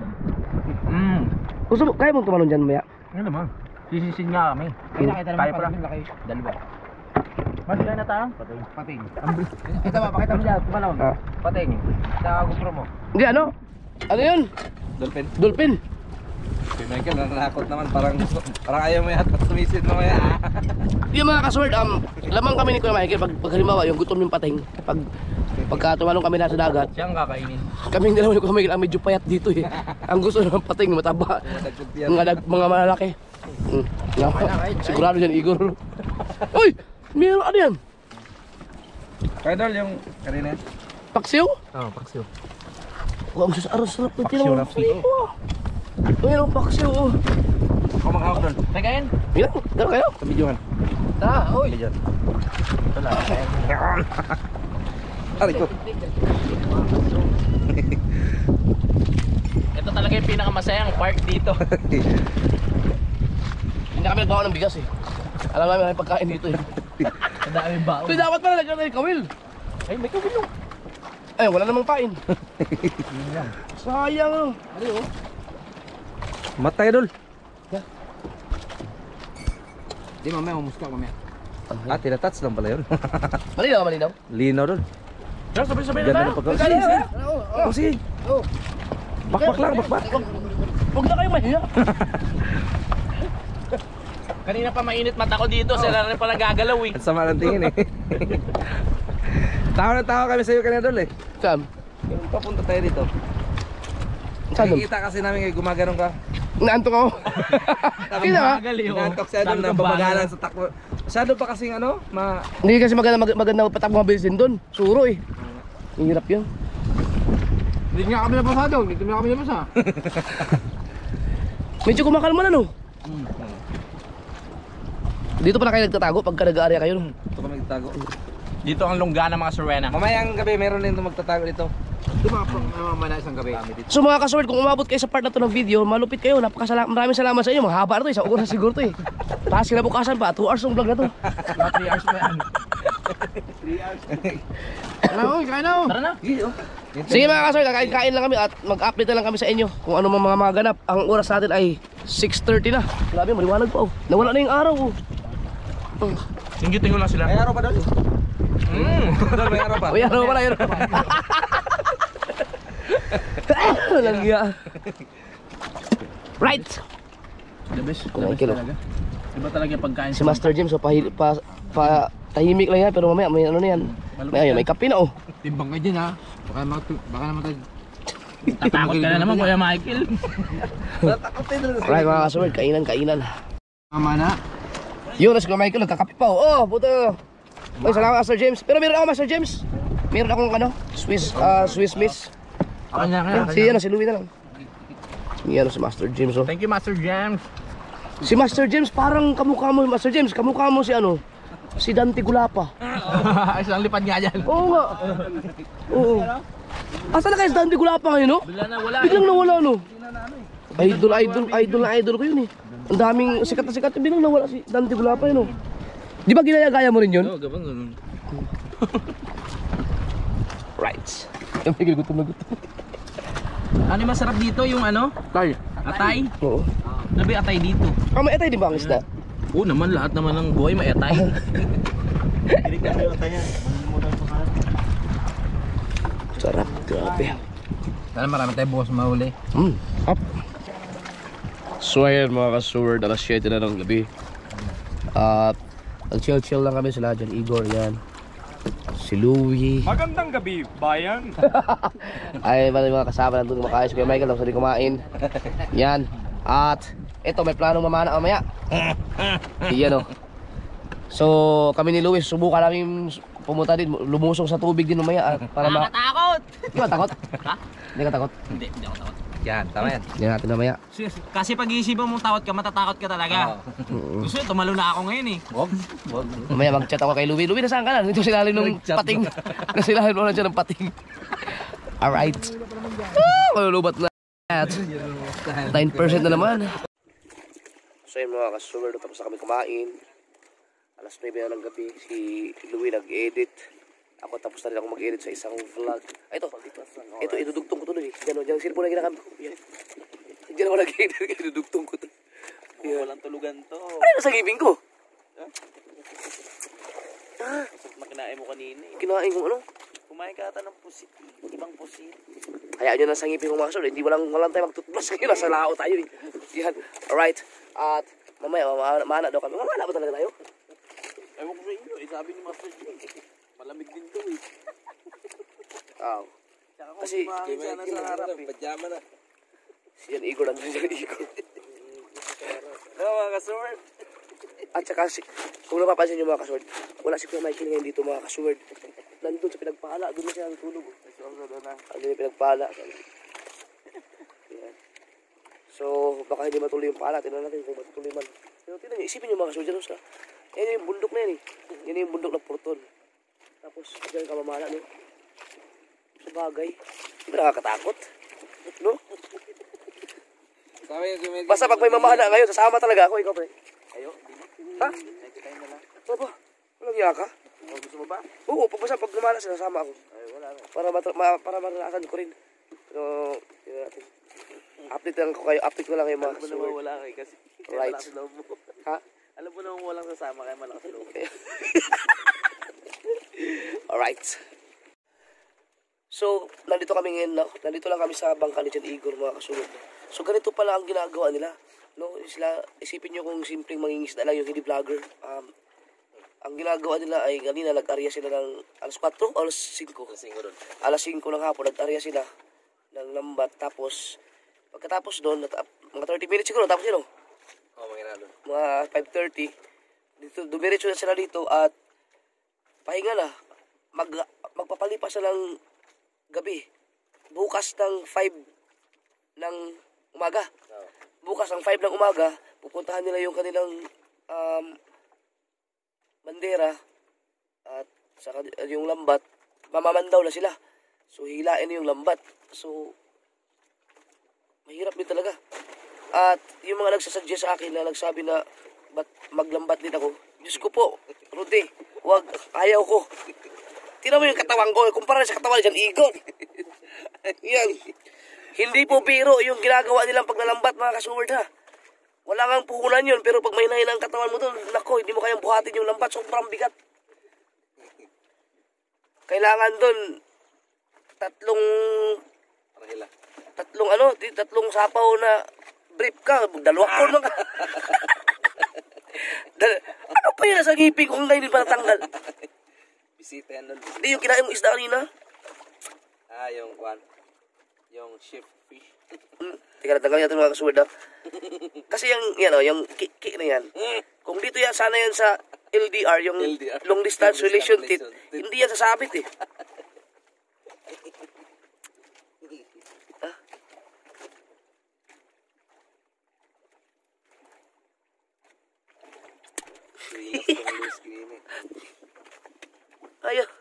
Gusto mo, kaya mong tumalon dyan maya? Ano naman? Sisisin nga kami. Nakita Kaya pala. Dalawa. Mas kaya na tayo? Pating. Ito ba, pakita mo dyan. Tumalon. Ah. Pating. Sa GoPro mo. Hindi, ano? Ano yun? Dolphin. Dolphin. Si Michael, nanakot naman. Parang ayaw mo yata. Sumisid mo maya. Yung mga kasword, lamang kami ni Kuya Michael pag halimbawa yung gutom yung pating. Pagka tumalong kami na sa dagat, Siyang kakainin. kaming dalawa ni Kuya Michael ang medyo payat dito eh. Ang gusto ng pating, mataba. Mga malalaki. Sigurado dyan, Igor. Uy! Meron ano yan? Kaya Dol, yung kanina. Paksiw? Oo, paksiw. Oh, ang aros sarap ng Paksiw na free. Mayroong paksiw oh. Kumakawak Dol. Tekain. Yan, tara kayo. Sa videohan. Tara, uy. Videohan. Ito lang. Aray ko. Ito talaga yung pinakamasayang part dito. Hindi kami nagbawa ng bigas eh. Alam namin may pagkain dito eh. Dami ba? Ito dapat pala nagkaroon ng kawil. Ay, may kabilong. Ay, wala namang pain. Sayang ano. Ano yun? Matay dol. Di mamaya, humusga mamaya. Ah, tinatats lang pala yun. Malinaw, malinaw. Linaw dol. Pero sabay-sabay na Ganda tayo. ng pagkakas. Sige, sige. Oh, sige. Oo. Bakbak lang, bakbak. Huwag na kayo mahiya. Kanina pa mainit mata ko dito, sila rin pala gagalaw eh. Ang sama ng tingin eh. Tawa na tawa kami sa'yo kanina dol eh. Saan? Yung papunta tayo dito. Saan doon? Nakikita kasi namin kayo gumaganong ka. Naantok ako. Kita ba? Nantok siya doon na babagalan sa takbo. Masyado pa kasing ano, Hindi kasi maganda patakbo mabilis din doon. Suro eh. Ang hirap yun. Hindi nga kami napasa doon, dito nga kami napasa. Medyo kumakalma na no. Dito pa na kayo nagtatago pagka nag-area kayo no. Ito kami nagtago. Dito ang lungga ng mga Serena. Mamayang gabi meron din magtatago dito. Dumamana isang gabi. So mga kasword, kung umabot kayo sa part na to ng video, malupit kayo. Maraming salamat sa inyo. Mahaba na to, isang oras siguro to eh. Tapos kinabukasan pa, 2 hours yung vlog na to. 3 hours pa yan. 3 hours. Kain na. Tara na. Sige mga kasword, kakain lang kami at mag-update na lang kami sa inyo kung ano mga ganap. Ang oras natin ay 6:30 na. Grabe, maliwanag pa oh. Nawala na yung araw oh. Singgitin ko lang sila. May araw pa doon. Doon may araw pa. Uy, ano pala yun? Langya. Right. The best. Kumain kilo. Iba talaga yung pagkain Si Master James, so tahimik lang yan, pero mamaya may ano na yan. May kape na oh. Timbang ka dyan ha. Baka naman tayo. Tatakot ka na naman Kuya Michael. Right mga kasword, kainan. Mama na. Yun, si Michael, nagkakape pa oh. Oh, puto. Ay, salamat Master James. Pero meron ako Master James. Meron akong ano, Swiss Miss. Ako na Si Louie na lang. Si Master James oh. Thank you Master James. Si Master James parang kamukha mo, Master James, kamukha mo si ano? Si Dante Gulapa. Isang lipad nga dyan. Oo nga. Oo. Asa na kayo si Dante Gulapa ngayon no? Biglang nawala no? Idol ko yun eh. Ang daming sikat na sikat, biglang nawala si Dante Gulapa yun no? Di ba ginaya-gaya mo rin yun? Oo, gabang ganun. Right. May gutom na gutom. Ano yung masarap dito? Yung ano? Tay. Atay? Oo. Nabi atay dito. Ah, may atay di ba ang isda? Oo naman, lahat naman ng buhay may atay. Sarap, grabe. Sana marami tayo bukas mahuli. Up. So ayan mga ka-sword, alas 7 na ng gabi. At nag-chill lang kami sila dyan, Igor yan. Si Louie. Magandang gabi, bayan. Ay, mga kasama nandun kumakain. Si Kuya Michael, tapos hindi kumain. Yan. At ito, may planong mamana mamaya. Yan o. So, kami ni Louie, subukan namin pumunta din, lumusong sa tubig din mamaya. Para Nakatakot! Hindi ka takot? Ha? Hindi ka takot? Hindi ako takot. Yan, tama yan. Yan natin mamaya. Kasi pag-iisipan mong takot ka, matatakot ka talaga. Gusto nyo, tumalo na ako ngayon eh. Wag. Mamaya mag-chat ako kay Louie. Louie, nasaan ka na? Dito silalim ng pating. Nasilalim mo na siya ng pating. Alright. Malulubat na. 9% na naman. So yun mga ka-super, tapos na kami kumain. Alas 9 na ng gabi. Si Louie nag-edit. Ako tapos na rin ako mag-edit sa isang vlog. Ay, ito, idudugtong ko to eh. Diyan, yung cellphone na ginagamit ko. Yan. Diyan ako nag-edit, idudugtong ko to. Walang tulugan to. Ano yung nasa ngipin ko? Makinain mo kanina eh. Kinain kong ano? Kumain ka ata ng pusit. Ibang pusit. Hayaan nyo na sa ngipin ko mga kasol. Hindi walang tayo mag-toothbrush ngayon. Nasa lao tayo eh. Yan. Alright. At mamaya, mamana daw kami. Mamana ba talaga tayo? Ewan ko sa inyo eh. Sabi ni Master G. Malamig din to eh. Oo. Kasi, Sana sa harap eh. Pajama na. si Yan Igor, nandun siya Igor. Ano mga kasword? At saka, kung napapansin nyo mga kasword, wala si Kuya Michael ngayon dito mga kasword. Nandun sa pinagpala, doon na siya natulog. Ano yung pinagpala. Yan. So, baka hindi matuloy yung pala. Tingnan natin kung matuloy man. Pero tingnan nyo, isipin nyo mga kasword dyan sa... Yan yung bundok na yan eh. Yan yung bundok na Porton. Tapos, dyan ka mamala, no? Sa bagay. Di ba nakakatakot? No? Basta pag may mamana ngayon, sasama talaga ako. Ikaw, pre. Ayo. Ha? Next time na lang. Ano ba? Walang iya ka? Gusto mo ba? Oo, pag gumala sinasama ako. Ay, wala na. Para maranasan ko rin. Pero, tingnan natin. Update ko lang kayo mga Alam mo kasuward. naman wala kayo kasi kaya Right. malakas loob mo. Ha? Alam mo naman walang sasama kaya malakas loob. Alright. So, nandito kami ngayon, no? Nandito lang kami sa bangka ni John Igor, mga kasunod. No? So, ganito pala ang ginagawa nila. No? Isipin nyo kung simpleng mangingisda lang yung hindi vlogger. Ang ginagawa nila ay kanina nag-arya sila ng alas 4 o alas 5. Alas 5 ng hapon, nag-arya sila ng lambat. Tapos, pagkatapos doon, mga 30 minutes siguro, tapos yun, no? Oo, mga doon. Mga 5:30, dito, dumiretso na sila dito at pahinga na. Magpapalipas na ng gabi. Bukas ng 5 ng umaga. Bukas ng 5 ng umaga, pupuntahan nila yung kanilang bandera at saka yung lambat. Mamamandaw na sila. So, hilain yung lambat. So, mahirap din talaga. At yung mga nagsasuggest sa akin na nagsabi na ba't maglambat din ako, Diyos ko po, Rudy, wag, ayaw ko. Tingnan mo yung katawan ko, kumpara sa katawan ni John Igor. Yan. Hindi po biro yung ginagawa nilang paglalambat, mga kasuward, ha. Wala ngang puhunan yun, pero pag may nahin ang katawan mo doon, nako, hindi mo kayang buhatin yung lambat, sobrang bigat. Kailangan doon tatlong sapaw na brief ka, dalawa ko lang. Ano pa yun sa ngipin ko kung hindi pa natanggal? Bisita yan doon. Hindi yung kinain mong isda kanina. Yung one. Yung shift fish. Teka na, tanggalin natin mga kasuwad, ha. Kasi yung ki na yan. Kung dito yan, sana yan sa LDR, yung LDR. long distance relationship, hindi yan sasabit, eh. Ayaw.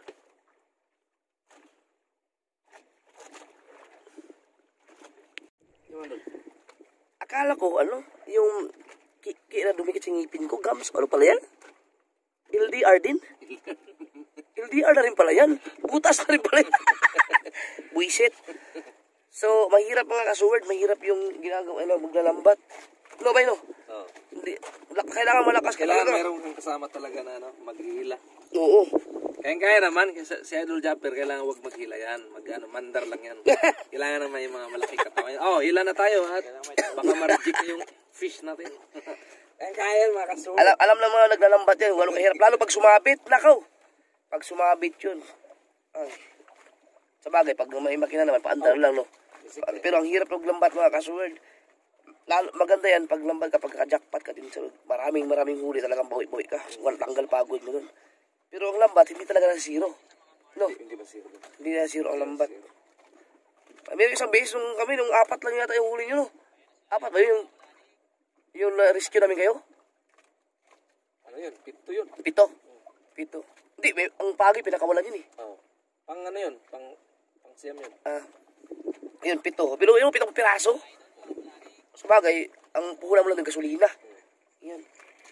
Akala ko, yung na dumikit sa ngipin ko, gums, ano pala yan? LDR din? LDR na rin pala yan. Butas na rin pala yan. Buisit. So, mahirap mga kasuward, mahirap yung ginagawa, maglalambat. No ba, no? Oo. Hindi, kailangan malakas ka Kailangan talaga. mayroong kang kasama talaga na maghihila. Oo. Kaya naman, si Idol Jumper, kailangan wag maghila yan. Mandar lang yan. Kailangan naman yung mga malaki katawan. Oh, hila na tayo at baka ma-reject yung fish natin. Kaya mga kaso. Alam na mga naglalambat yan, walang kahirap. Lalo pag sumabit, nakaw. Pag sumabit yun. Ay. Sa bagay, pag may makina naman, paandar lang, no? Pero ang hirap maglambat mga kasuward. Maganda yan pag lambat kapag ka-jackpot ka din. Maraming huli talagang bawi-bawi ka. Walang tanggal pagod mo nun. Pero ang lambat, hindi talaga na zero. No? Hindi ba zero? Hindi na zero ang lambat. May isang beses nung kami, nung 4 lang yata yung huli nyo, no? 4 ba yung rescue namin kayo? Ano yun? 7 yun. 7. Hindi, ang pagi pinakawalan yun, eh. Oh. Pang ano yun? Pang siyam yun. Yun, 7. Pero yung 7 piraso. Sabagay, ang puhunan mo lang ng gasolina. Yan.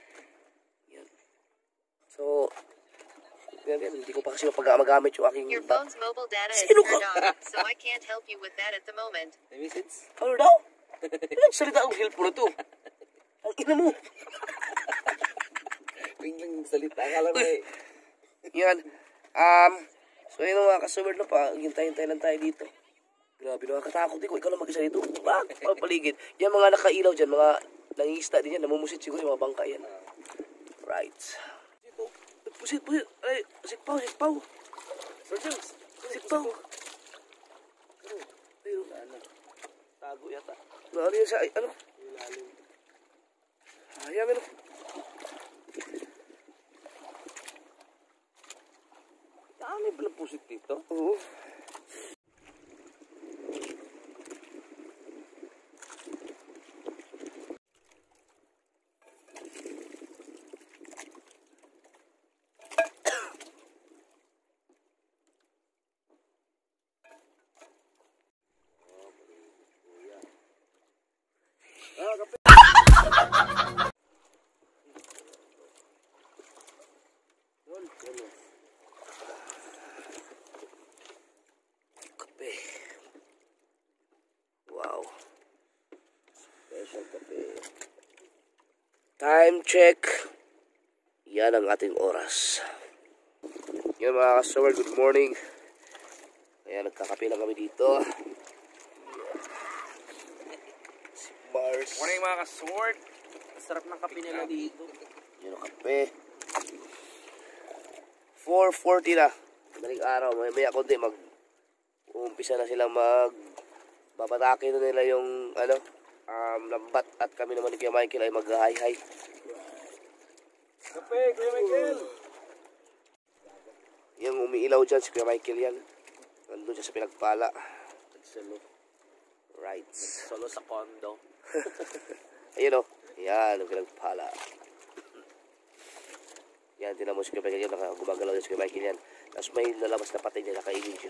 So, yan, hindi ko pa kasi magamit yung aking... Your phone's mobile data is Sino turned ka? off, so I can't help you with that at the moment. May message? Ano daw? Ilang salita ang help mo na to? Ang ina mo. Biglang salita. Akala ko eh. Yan. So, yun mga kasuward na pa. Hintay-hintay lang tayo dito. Grabe, nakakatakot din ko. Ikaw lang mag-isa dito. Ang paligid. Yan mga nakailaw dyan. Mga nangingista din yan. Namumusit siguro yung mga bangka yan. Right. Pusit. Ay, sikpaw. Sir James. Sikpaw. Ayun. Tago yata. Ano yun sa... Ano? Ayan, meron. May pala pusit dito. Oo. Time check. Yan ang ating oras. Yan mga ka-sword, good morning. Ayan, nagkakape lang kami dito. Si Mars. Morning mga ka-sword. Sarap ng kape nila dito. Yan ang kape. 4:40 na. Madaling araw. Maya konti umpisa na silang babatake na nila yung lambat. At kami naman ni Kuya Michael ay mag-hi-hi. Kape, Kuya Michael. Yung umiilaw dyan si Kuya Michael yan. Nandun siya sa pinagpala. Right. Solo sa condo. Ayun o. Yan ang pinagpala. Yan, tinan mo si Kuya Michael yan. Gumagalaw yan si Kuya Michael yan. Tapos may nalabas na patay niya. Nakainin siya.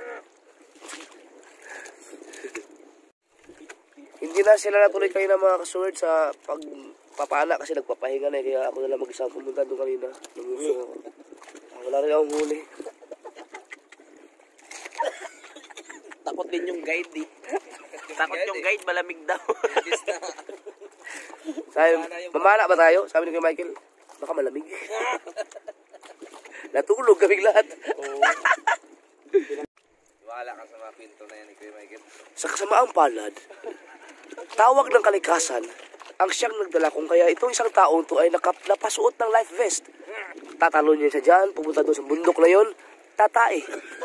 Hindi na sila natuloy kayo na mga ka-sword sa pagpapala kasi nagpapahinga na. Kaya ako nalang mag-isang pumunta doon kanina. Nanguso ako. Wala rin akong huli. Takot din yung guide eh. Takot yung guide, malamig daw. Mamala ba tayo? Sabi ni Kuya Michael, baka malamig. Natulog kaming lahat. Wala ka sa mga pinto na yan ni Kuya Michael. Sa kasamaang palad, tawag ng kalikasan ang siyang nagdala kung kaya itong isang taong to ay napasuot ng life vest. Tatalo niya siya dyan, pupunta doon sa bundok na yun, tatae.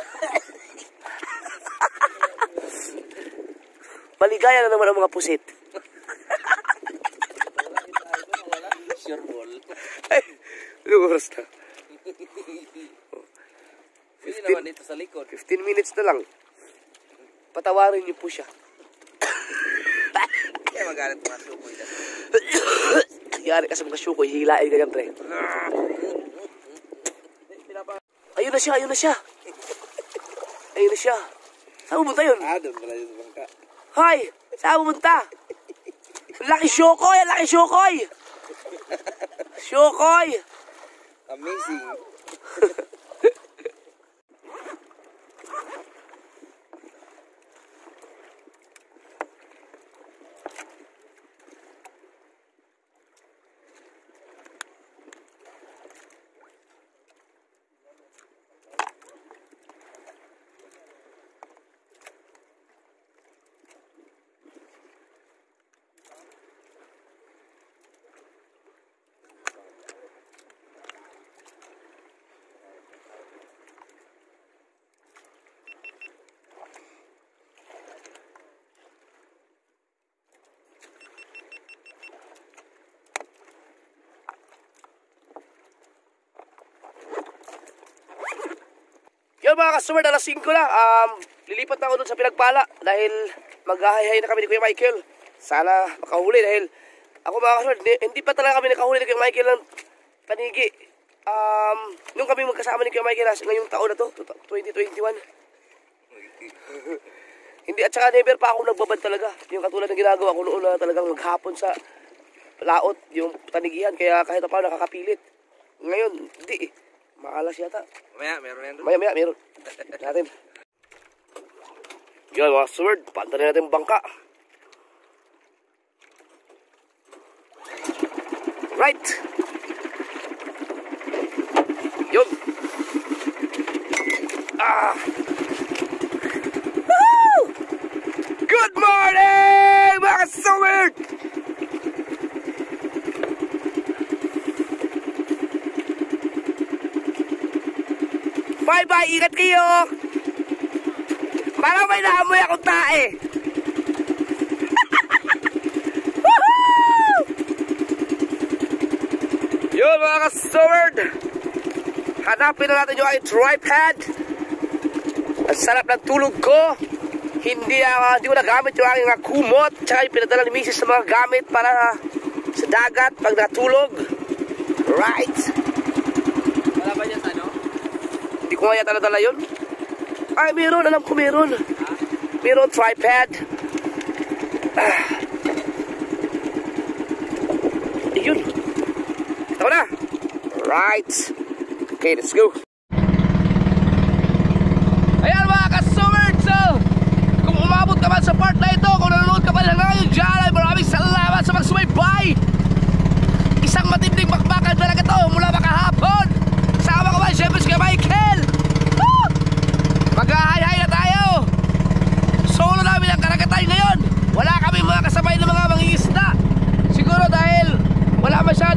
Maligaya na naman ang mga pusit. Sure ball. Ay, ilang oras na? Pwede naman dito sa likod. 15 minutes na lang. Patawarin niyo po siya. Kaya magalit mga sukoy dyan. Yari ka sa mga syukoy, hilain ka dyan, pre. Ayun na siya, ayun na siya. Ayun na siya. Saan pumunta yun? Doon pala yung bangka. Hoy! Saan pumunta? Laki syukoy! Laki syukoy! Syukoy! Amazing. Yun mga customer, alas 5 na. Lilipat na ako dun sa pinagpala dahil mag-ahay-hay na kami ni Kuya Michael. Sana makahuli dahil ako mga customer, hindi pa talaga kami nakahuli ni Kuya Michael ng panigi. Nung kami magkasama ni Kuya Michael ngayong taon na to, 2021. Hindi at saka never pa ako nagbabad talaga. Yung katulad ng ginagawa ko noon na talagang maghapon sa laot, yung tanigihan. Kaya kahit pa nakakapilit. Ngayon, hindi eh. Makalas yata. Maya, meron yan doon. Maya, meron. Natin. Yan mga sword, panta na natin yung bangka. Right. Yun. Woo! Good morning mga sword! Bye-bye, ingat kayo! Parang may naamoy akong tae! Yun mga ka-sword! Hanapin na natin yung aking tripod. Ang sarap ng tulog ko. Hindi ko nagamit yung aking kumot. Tsaka yung pinadala ni Mrs. sa mga gamit para sa dagat pag natulog. Right! Wala ba niya sa ano? Hindi ko nga yata nadala yun. Ay, meron. Alam ko meron. Meron tripod. Yun. Ito na. Right. Okay, let's go. Ayan mga ka-sword. So, kung umabot ka man sa part na ito, kung nanonood ka pa lang ngayon dyan, ay maraming salamat sa magsubaybay.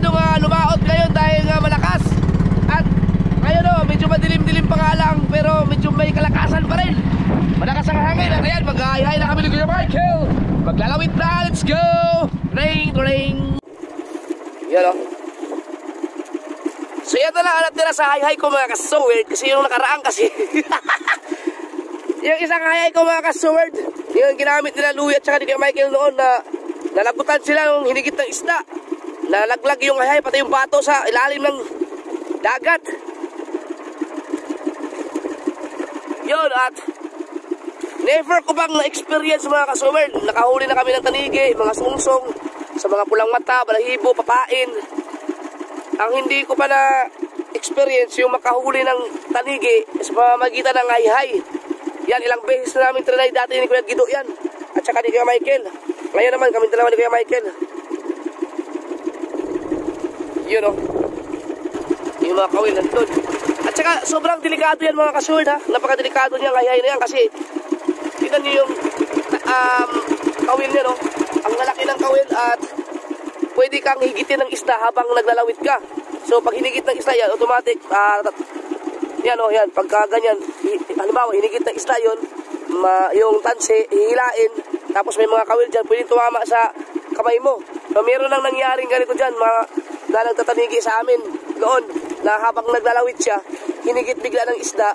masyadong lumaot ngayon dahil nga malakas. At ngayon medyo madilim-dilim pa nga lang, pero medyo may kalakasan pa rin. Malakas ang hangin. At ayan, mag-hi-hi na kami ni Kuya Michael. Maglalawit na, let's go! Ring, ring. Yan So yan na lang ang natira sa hi-hi ko mga ka-sword. Kasi yung nakaraan kasi yung isang hi-hi ko mga ka-sword, yung ginamit nila Louie at saka ni Kuya Michael noon na nalabutan sila ng hinigit ng isda. Nalaglag yung hi-hi, pati yung bato sa ilalim ng dagat. Yun, at never ko bang na-experience mga ka-sword. Nakahuli na kami ng tanigi, mga sungsong, sa mga pulang mata, balahibo, papain. Ang hindi ko pa na-experience yung makahuli ng tanigi sa pamamagitan ng hi-hi. Yan, ilang beses na namin trinay dati ni Kuya Guido yan. At saka ni Kuya Michael. Ngayon naman, kami dalawa ni Kuya Michael. Yun yung mga kawil nandun. At saka sobrang delikado yan mga ka-sword ha. Napakadelikado niya ang hi-hi na yan kasi tignan nyo yung kawil niya Ang lalaki ng kawil at pwede kang higitin ng isda habang naglalawit ka. So pag hinigit ng isda yan, automatic yan pagka ganyan, halimbawa hinigit ng isda yun, yung tansi hihilain, tapos may mga kawil dyan, pwede tumama sa kamay mo. So meron lang nangyaring ganito dyan, na nagtatanigi sa amin noon, na habang naglalawit siya, hinigit bigla ng isda,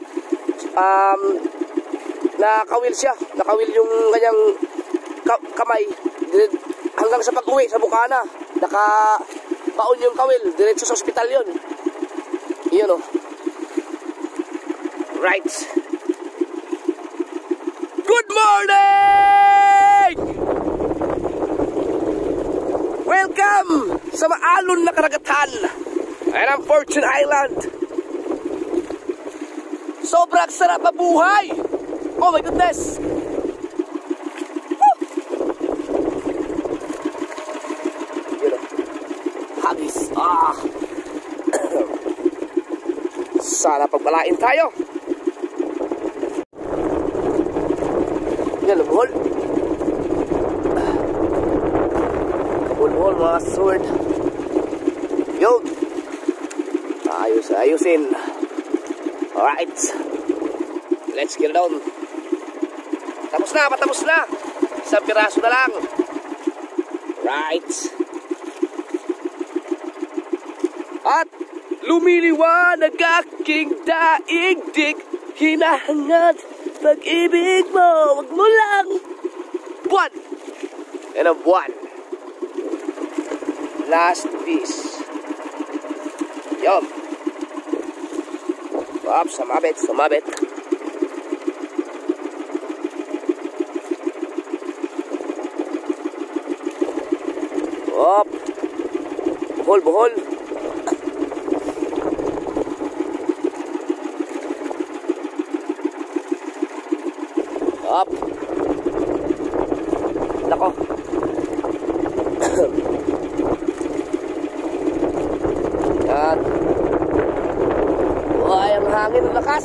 nakawil siya, nakawil yung kanyang kamay, hanggang sa pag-uwi sa bukana, nakabaon yung kawil, diretso sa ospital yun. Yun Right. Good morning! Welcome sa maalon na karagatan and ang Fortune Island. Sobrang sarap ang buhay. Oh my goodness. Hagis. Sana pagpalain tayo. Yan, buhol. Buhol mga sword. Yun. Ayusin. Alright. Let's get it on. Patapos na. Isang piraso na lang. Right. At lumiliwanag aking daigdig, hinahangad pag-ibig mo, wag mo lang. Buwan. Yan ang buwan. Last piece. Yum. Up, sumabit. Up. Buhol. Up. Nako. Yan. Ay, ang hangin ang lakas.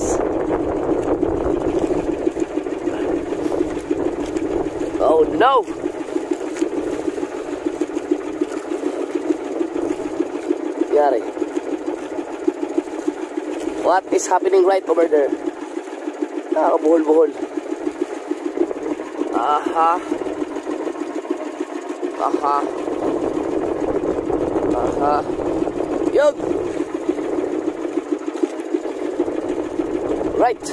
Oh no. Yari. What is happening right over there? Buhol. Aha. Yun. Right.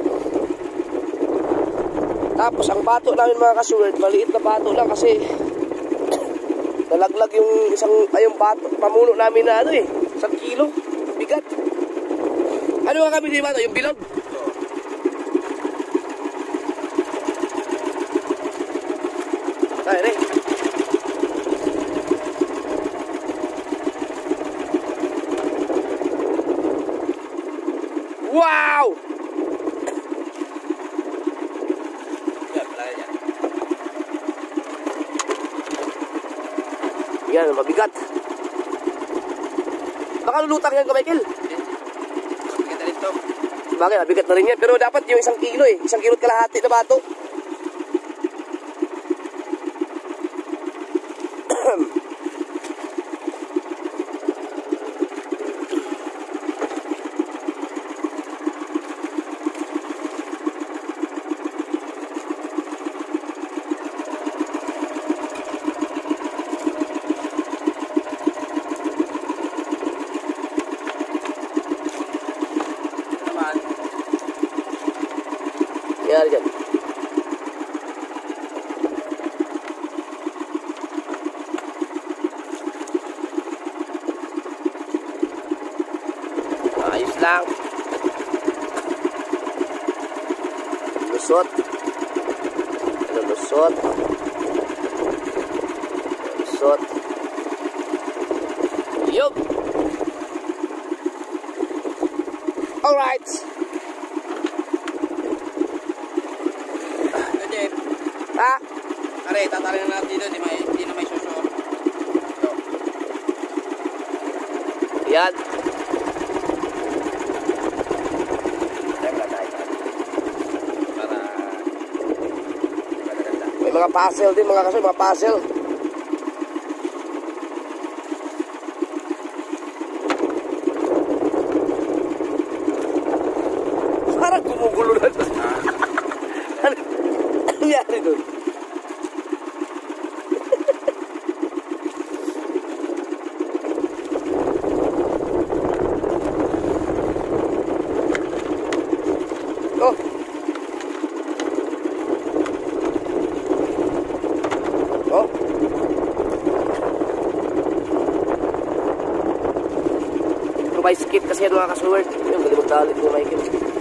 Tapos ang bato namin mga ka-sword, maliit na bato lang kasi nalaglag yung yung bato, pamuno namin na 1 kilo, bigat. Ano nga kami dito? Yung bilog? Ay. Wow! Yan, mabigat. Baka lulutang yan, Michael. Mabigat na rin to. Bakit? Mabigat na rin yan. Pero dapat yung 1 kilo 1 kilo kalahati na bato. lang. Lusot. Lusot. Lusot. Yup. Alright. Jeff, Ha? are, tatali na natin dito, di na may suso. Ito. Yan. Para maganda. May mga puzzle din mga kasoy, mga puzzle. Parang gumugulo na ito. Ano nangyari doon? Oh. Oh. May skip kasi yan mga kasuward. Yung galing magdalit mo Michael.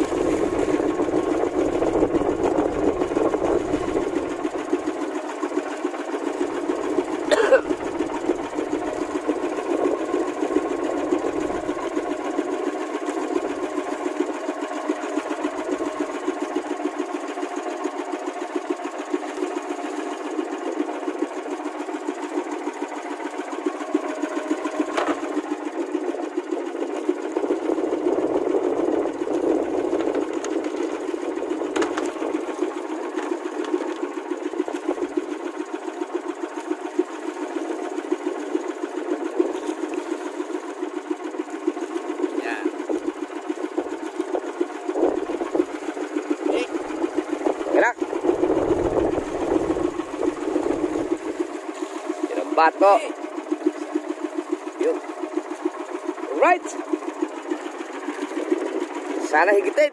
Enak. Yan ang bato. Yun. Alright. Sana higitin.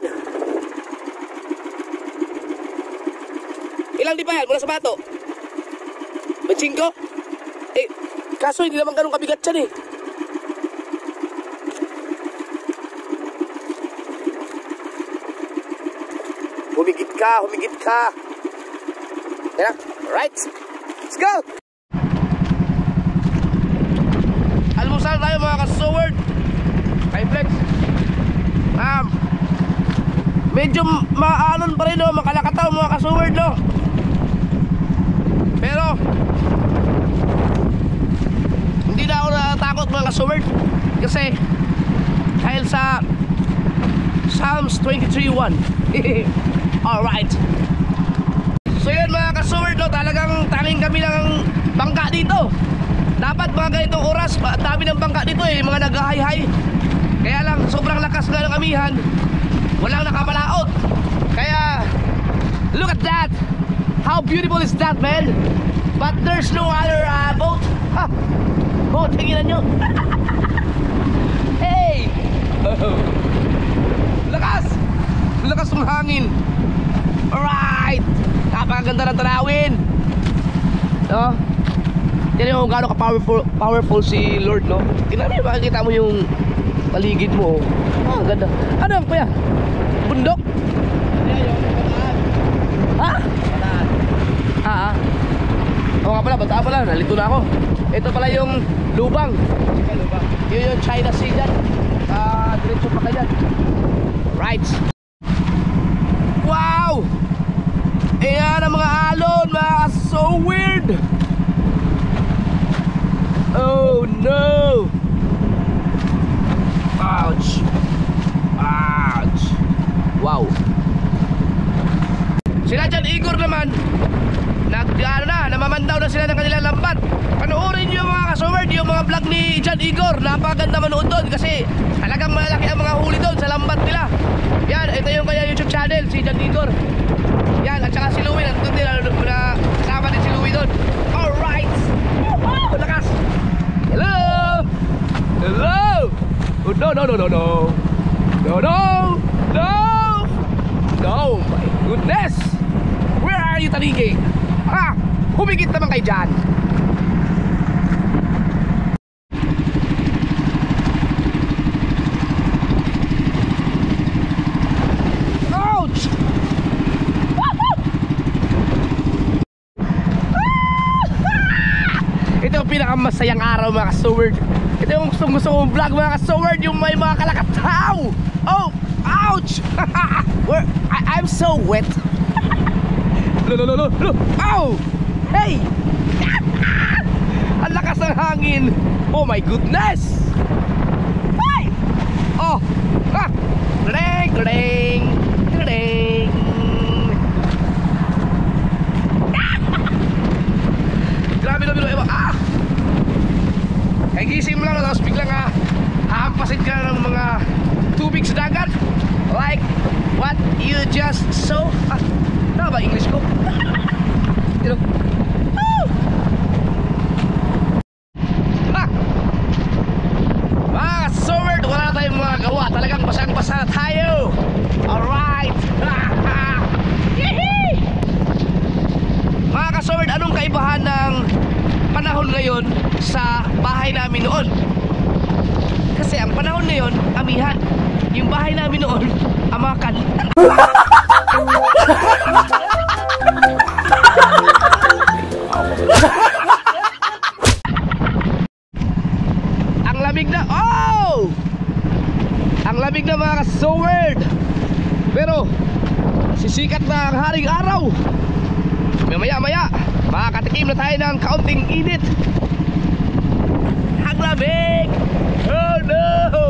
Ilang di pa yan mula sa bato? Bachingko? Eh, kaso hindi naman ganun kabigat yan eh. Humigit ka, humigit ka. Yan. Alright. Let's go. Almusal tayo mga ka-soward. Hi Flex. Medyo maalon pa rin no, makalakataw mga ka-soward no. Pero hindi na ako natatakot mga ka-soward. Kasi dahil sa Psalms 23:1. Alright. So yun mga ka-soward no, talagang tanging kami ng bangka dito. Dapat mga ganitong oras, dami ng bangka dito eh, mga nag-hi-hi. Kaya lang sobrang lakas nga ng amihan, walang nakapalaot. Kaya look at that. How beautiful is that, man? But there's no other boat. Ha! Oh, tingnan nyo. Hey! Lakas! Lakas ng hangin. Alright! Napakaganda ng tanawin. No? Yan yung gaano ka-powerful si Lord, no? Tingnan mo, makikita mo yung paligid mo. Ah, ganda. Ano yan, kuya? Bundok? Ha? Ah. Oo nga pala, bataan pala. Nalito na ako. Ito pala yung lubang. Yun yung China Sea dyan. Diretso pa ka dyan. Right. Wow! Ayan ang mga alon, mga so weird. Oh no! Ouch! Ouch! Wow! Sila dyan Igor naman, namamandaw na sila ng kanilang lambat. Panoorin nyo mga ka-soward, yung mga vlog ni John Igor. Napakaganda manood doon kasi talagang malaki ang mga huli doon sa lambat nila. Yan, ito yung kaya YouTube channel, si John Igor. Yan, at saka si Louie, nandun din, kasama din si Louie doon. Alright! Wow! Lakas! Hello! Hello! Oh, no, no, no, no, no! No, no! No! No! My goodness! Where are you, Tanigi? Ha! Humigit naman kay Jan! pinakamasayang araw mga ka-sword. Ito yung gusto kong vlog mga ka-sword, yung may mga kalakataw. Oh, ouch! I'm so wet. No. Ow! Hey! Ang lakas ng hangin. Oh my goodness! Hey! Oh! Ah! Gring! Grabe na bilo. Ah! Kaya gising mo lang na tapos biglang hahampasin ka ng mga tubig sa dagat. Like what you just saw. Tama ba English ko? You know? Woo! Mga sword, wala na tayong mga gawa. Talagang basang-basa na tayo. Alright. Mga ka-sword, anong kaibahan ng panahon ngayon sa bahay namin noon? Kasi ang panahon ngayon, amihan. Yung bahay namin noon, amakan. Ang lamig na, oh! Ang lamig na mga ka-sword. Pero sisikat na ang haring araw. Maya-maya makakatikim na tayo ng kaunting init. Ang lamig. Oh no!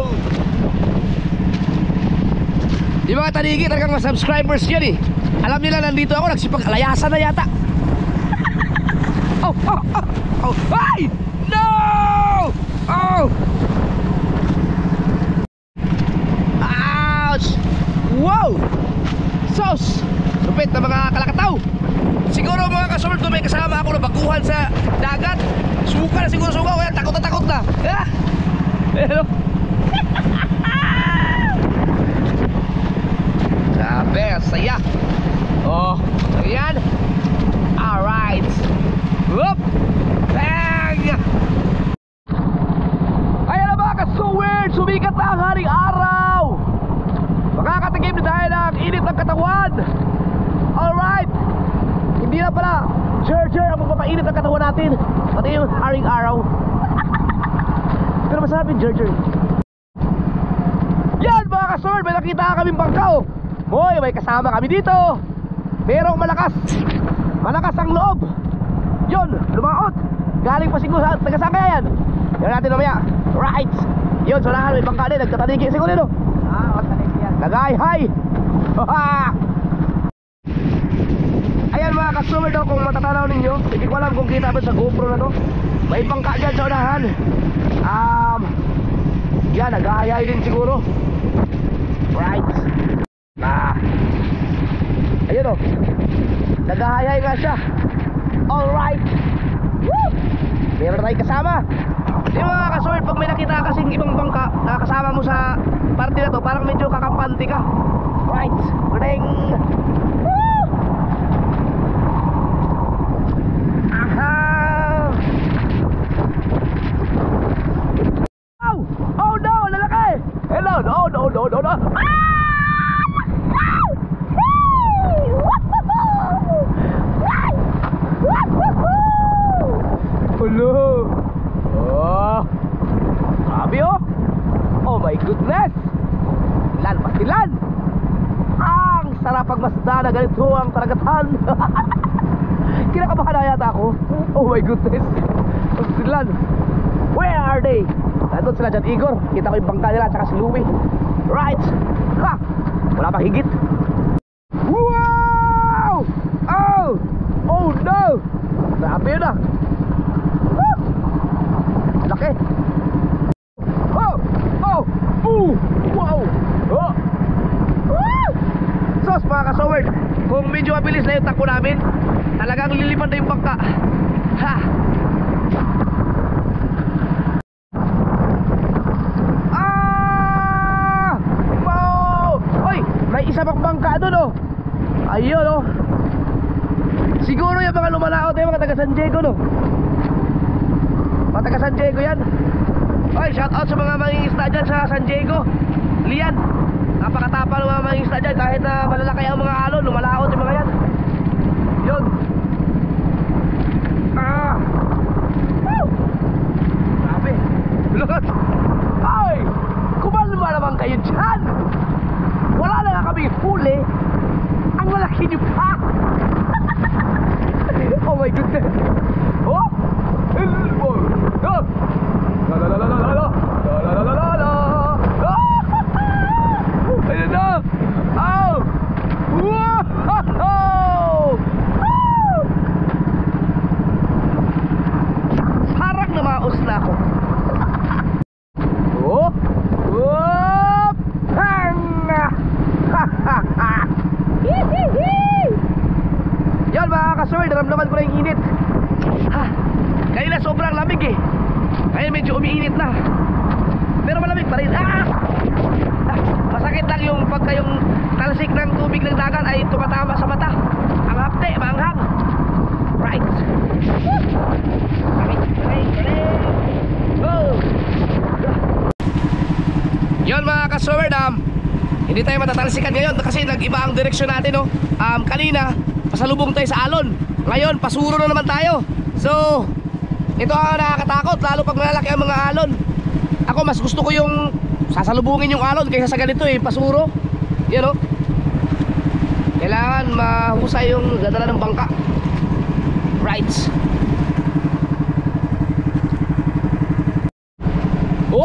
Yung mga tanigi talagang mga subscribers yan eh. Alam nila nandito ako, nagsipag-alayasan na yata. Oh, ay! No! Oh! Ouch! Wow! Sos! Lupit na mga kalakataw. Siguro mga ka-sword, kung may kasama ako na baguhan sa dagat, suka na siguro suka. Kaya takot na. Hello? Grabe, ang saya. Oh, ayan. Alright. Whoop! Bang! Ayan na mga ka-sword, sumikat na ang haring araw. Makakatikim na tayo ng init ng katawan. Alright. Hindi na pala Jer ang magpapainit ng katawan natin, pati yung haring araw. Pero masarap yung Jer. Yan mga ka-sword, may nakita kaming bangka. Hoy, may kasama kami dito. Merong malakas ang loob. Yun, lumaot. Galing pa siguro sa taga-saan kaya yan. Yan natin mamaya. Right. Yun, sulahan, may bangka din. Nagtatanigi siguro yun. Nagtatanigi yan. Nag-hi. Ayan mga ka-sword, kung matatanaw ninyo, hindi ko alam kung kita ba sa GoPro na to. May bangka dyan sa unahan. Yan, nag-hi din siguro. Right. Ayun o, nag-hi nga siya. Alright. Woo! Meron na tayong kasama. Di mga ka-sword, pag may nakita kasing ibang bangka na kasama mo sa party na to, parang medyo kakampante ka. Right. Ring. Woo! Aha! Oh no, lalaki! Hello, no. Hello. Oh. Sabi oh. Oh my goodness. Pasilan. Ang sarap pagmasda na ganito ang karagatan. Kinakabahan na yata ako. Oh my goodness. Pasilan. Where are they? Nandun sila dyan, Igor. Kita ko yung bangka nila at saka si Louie. Right. Ha. Wala pang higit. Wow. Oh no. Grabe yun ah. Laki. Wow. Sos mga ka-sword, kung medyo mabilis na yung takbo namin, talagang lilipad na yung bangka. Ha. Wow. Hoy, may isa pang bangka doon oh. Ayun oh. Siguro yung mga lumalaot yung mga taga San Diego no. Mga taga San Diego yan. Oy, shout out sa mga mangingisda dyan sa San Diego. Lian, napakatapang ng mga mangingisda dyan. Kahit na malalaki ang mga alon, lumalaot yung mga yan. Yun. ko na yung init. Kanina sobrang lamig eh. Ngayon medyo umiinit na. Pero malamig pa rin. Masakit lang yung pagka yung talsik ng tubig ng dagat ay tumatama sa mata. Ang hapte, maanghang. Right. Yun mga ka-Sower Dam, hindi tayo matatalsikan ngayon kasi nag-iba ang direksyon natin, no? Kanina pasalubong tayo sa alon, ngayon pasuro na naman tayo. So ito ang nakakatakot, lalo pag malalaki ang mga alon. Ako mas gusto ko yung sasalubungin yung alon kaysa sa ganito eh, pasuro. Yan, no? Kailangan mahusay yung dadala ng bangka. Right. Oh!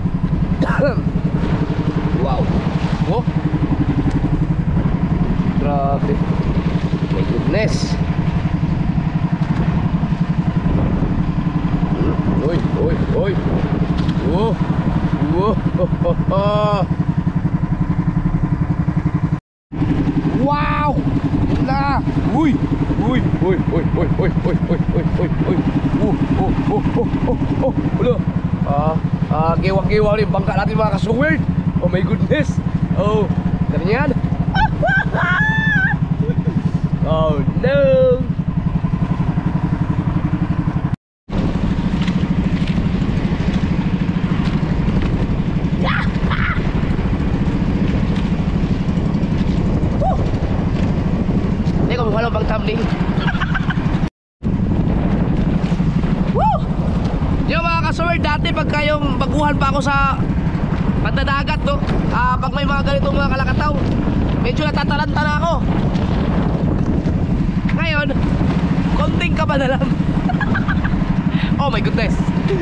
Wow. Oh! Grabe. My goodness. Oy, oy, oy. Whoa. Whoa. Wow! Na! Uy! Uy! Uy! Uy! Uy! Uy! Uy! Uy! Uy! Uy! Uy! Ulo! Giwang-giwang yung bangka natin mga ka-Sower. Oh my goodness! Oh! Ganyan! Oh no! Hindi ko mahalong bang thumbnail. Woo! Yung mga ka-Sower, dati pagka yung baguhan pa ako sa pandadagat, no? Pag may mga ganitong mga kalakataw, medyo natatalanta na ako. Ngayon, konting kaba na lang. Oh my goodness.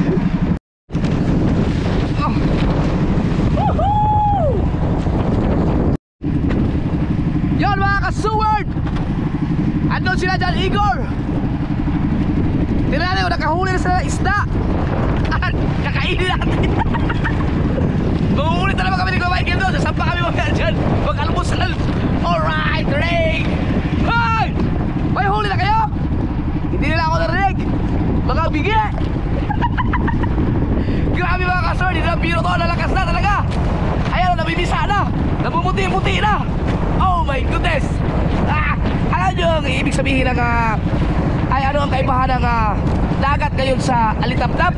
Oh. Woohoo! Yun mga ka-Sower, andun sila dyan, Igor. Tira na yun, nakahuli na sa isda. Kakainin natin. Mangungulit na naman kami ni Kuya Michael doon. Sasampa kami mamaya dyan, mag-almusal. Alright, Ray. Hey! May huli na kayo? Hindi nila ako narinig. Mga bigi. Grabe mga ka-Sower, hindi na biro to. Nalakas na talaga. Ayan, nabibisa na. Namumuti-muti na. Oh my goodness. Alam nyo ang ibig sabihin ng ay ano ang kaibahan ng dagat ngayon sa Alitaptap?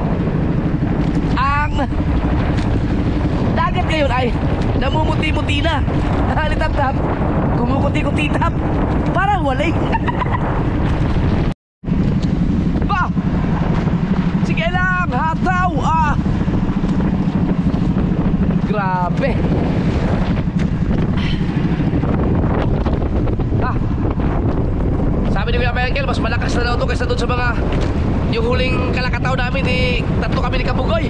Ang dagat ngayon ay namumuti-muti na. Alitaptap, kumukuti-kutitap. Parang walay. Ba! Sige lang, hataw. Grabe. Sabi ni Kuya Michael, mas malakas na daw ito kaysa doon sa mga yung huling kalakataw namin eh, tatlo kami ni Kabugoy.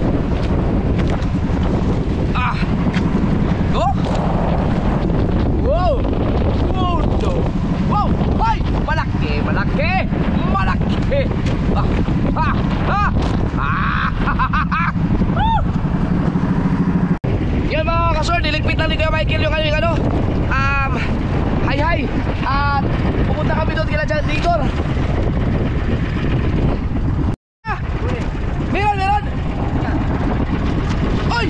Go! Wow! Wow! No. Wow! Ay! Malaki! Malaki! Malaki! Yan mga ka-Sower, niligpit lang ni Kuya Michael yung ano, hi! At pupunta kami doon kila Jan Igor. Meron! Oy!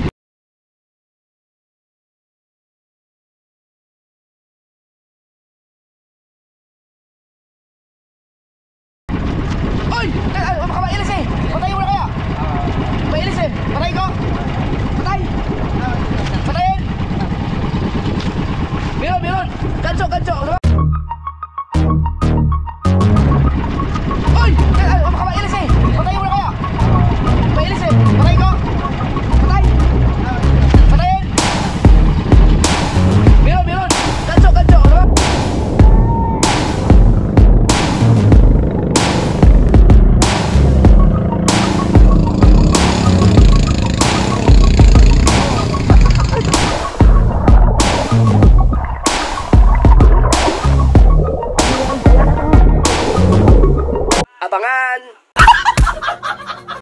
Oy! Baka mailis eh! Patay mo na kaya! Mailis eh! Patay ko! Patay! Patayin! Meron! Kanso! Oy! Baka mailis eh! Patay mo na kaya! Mailis eh! Patay ko! Patay! Patayin! Meron! Kanso! Abangan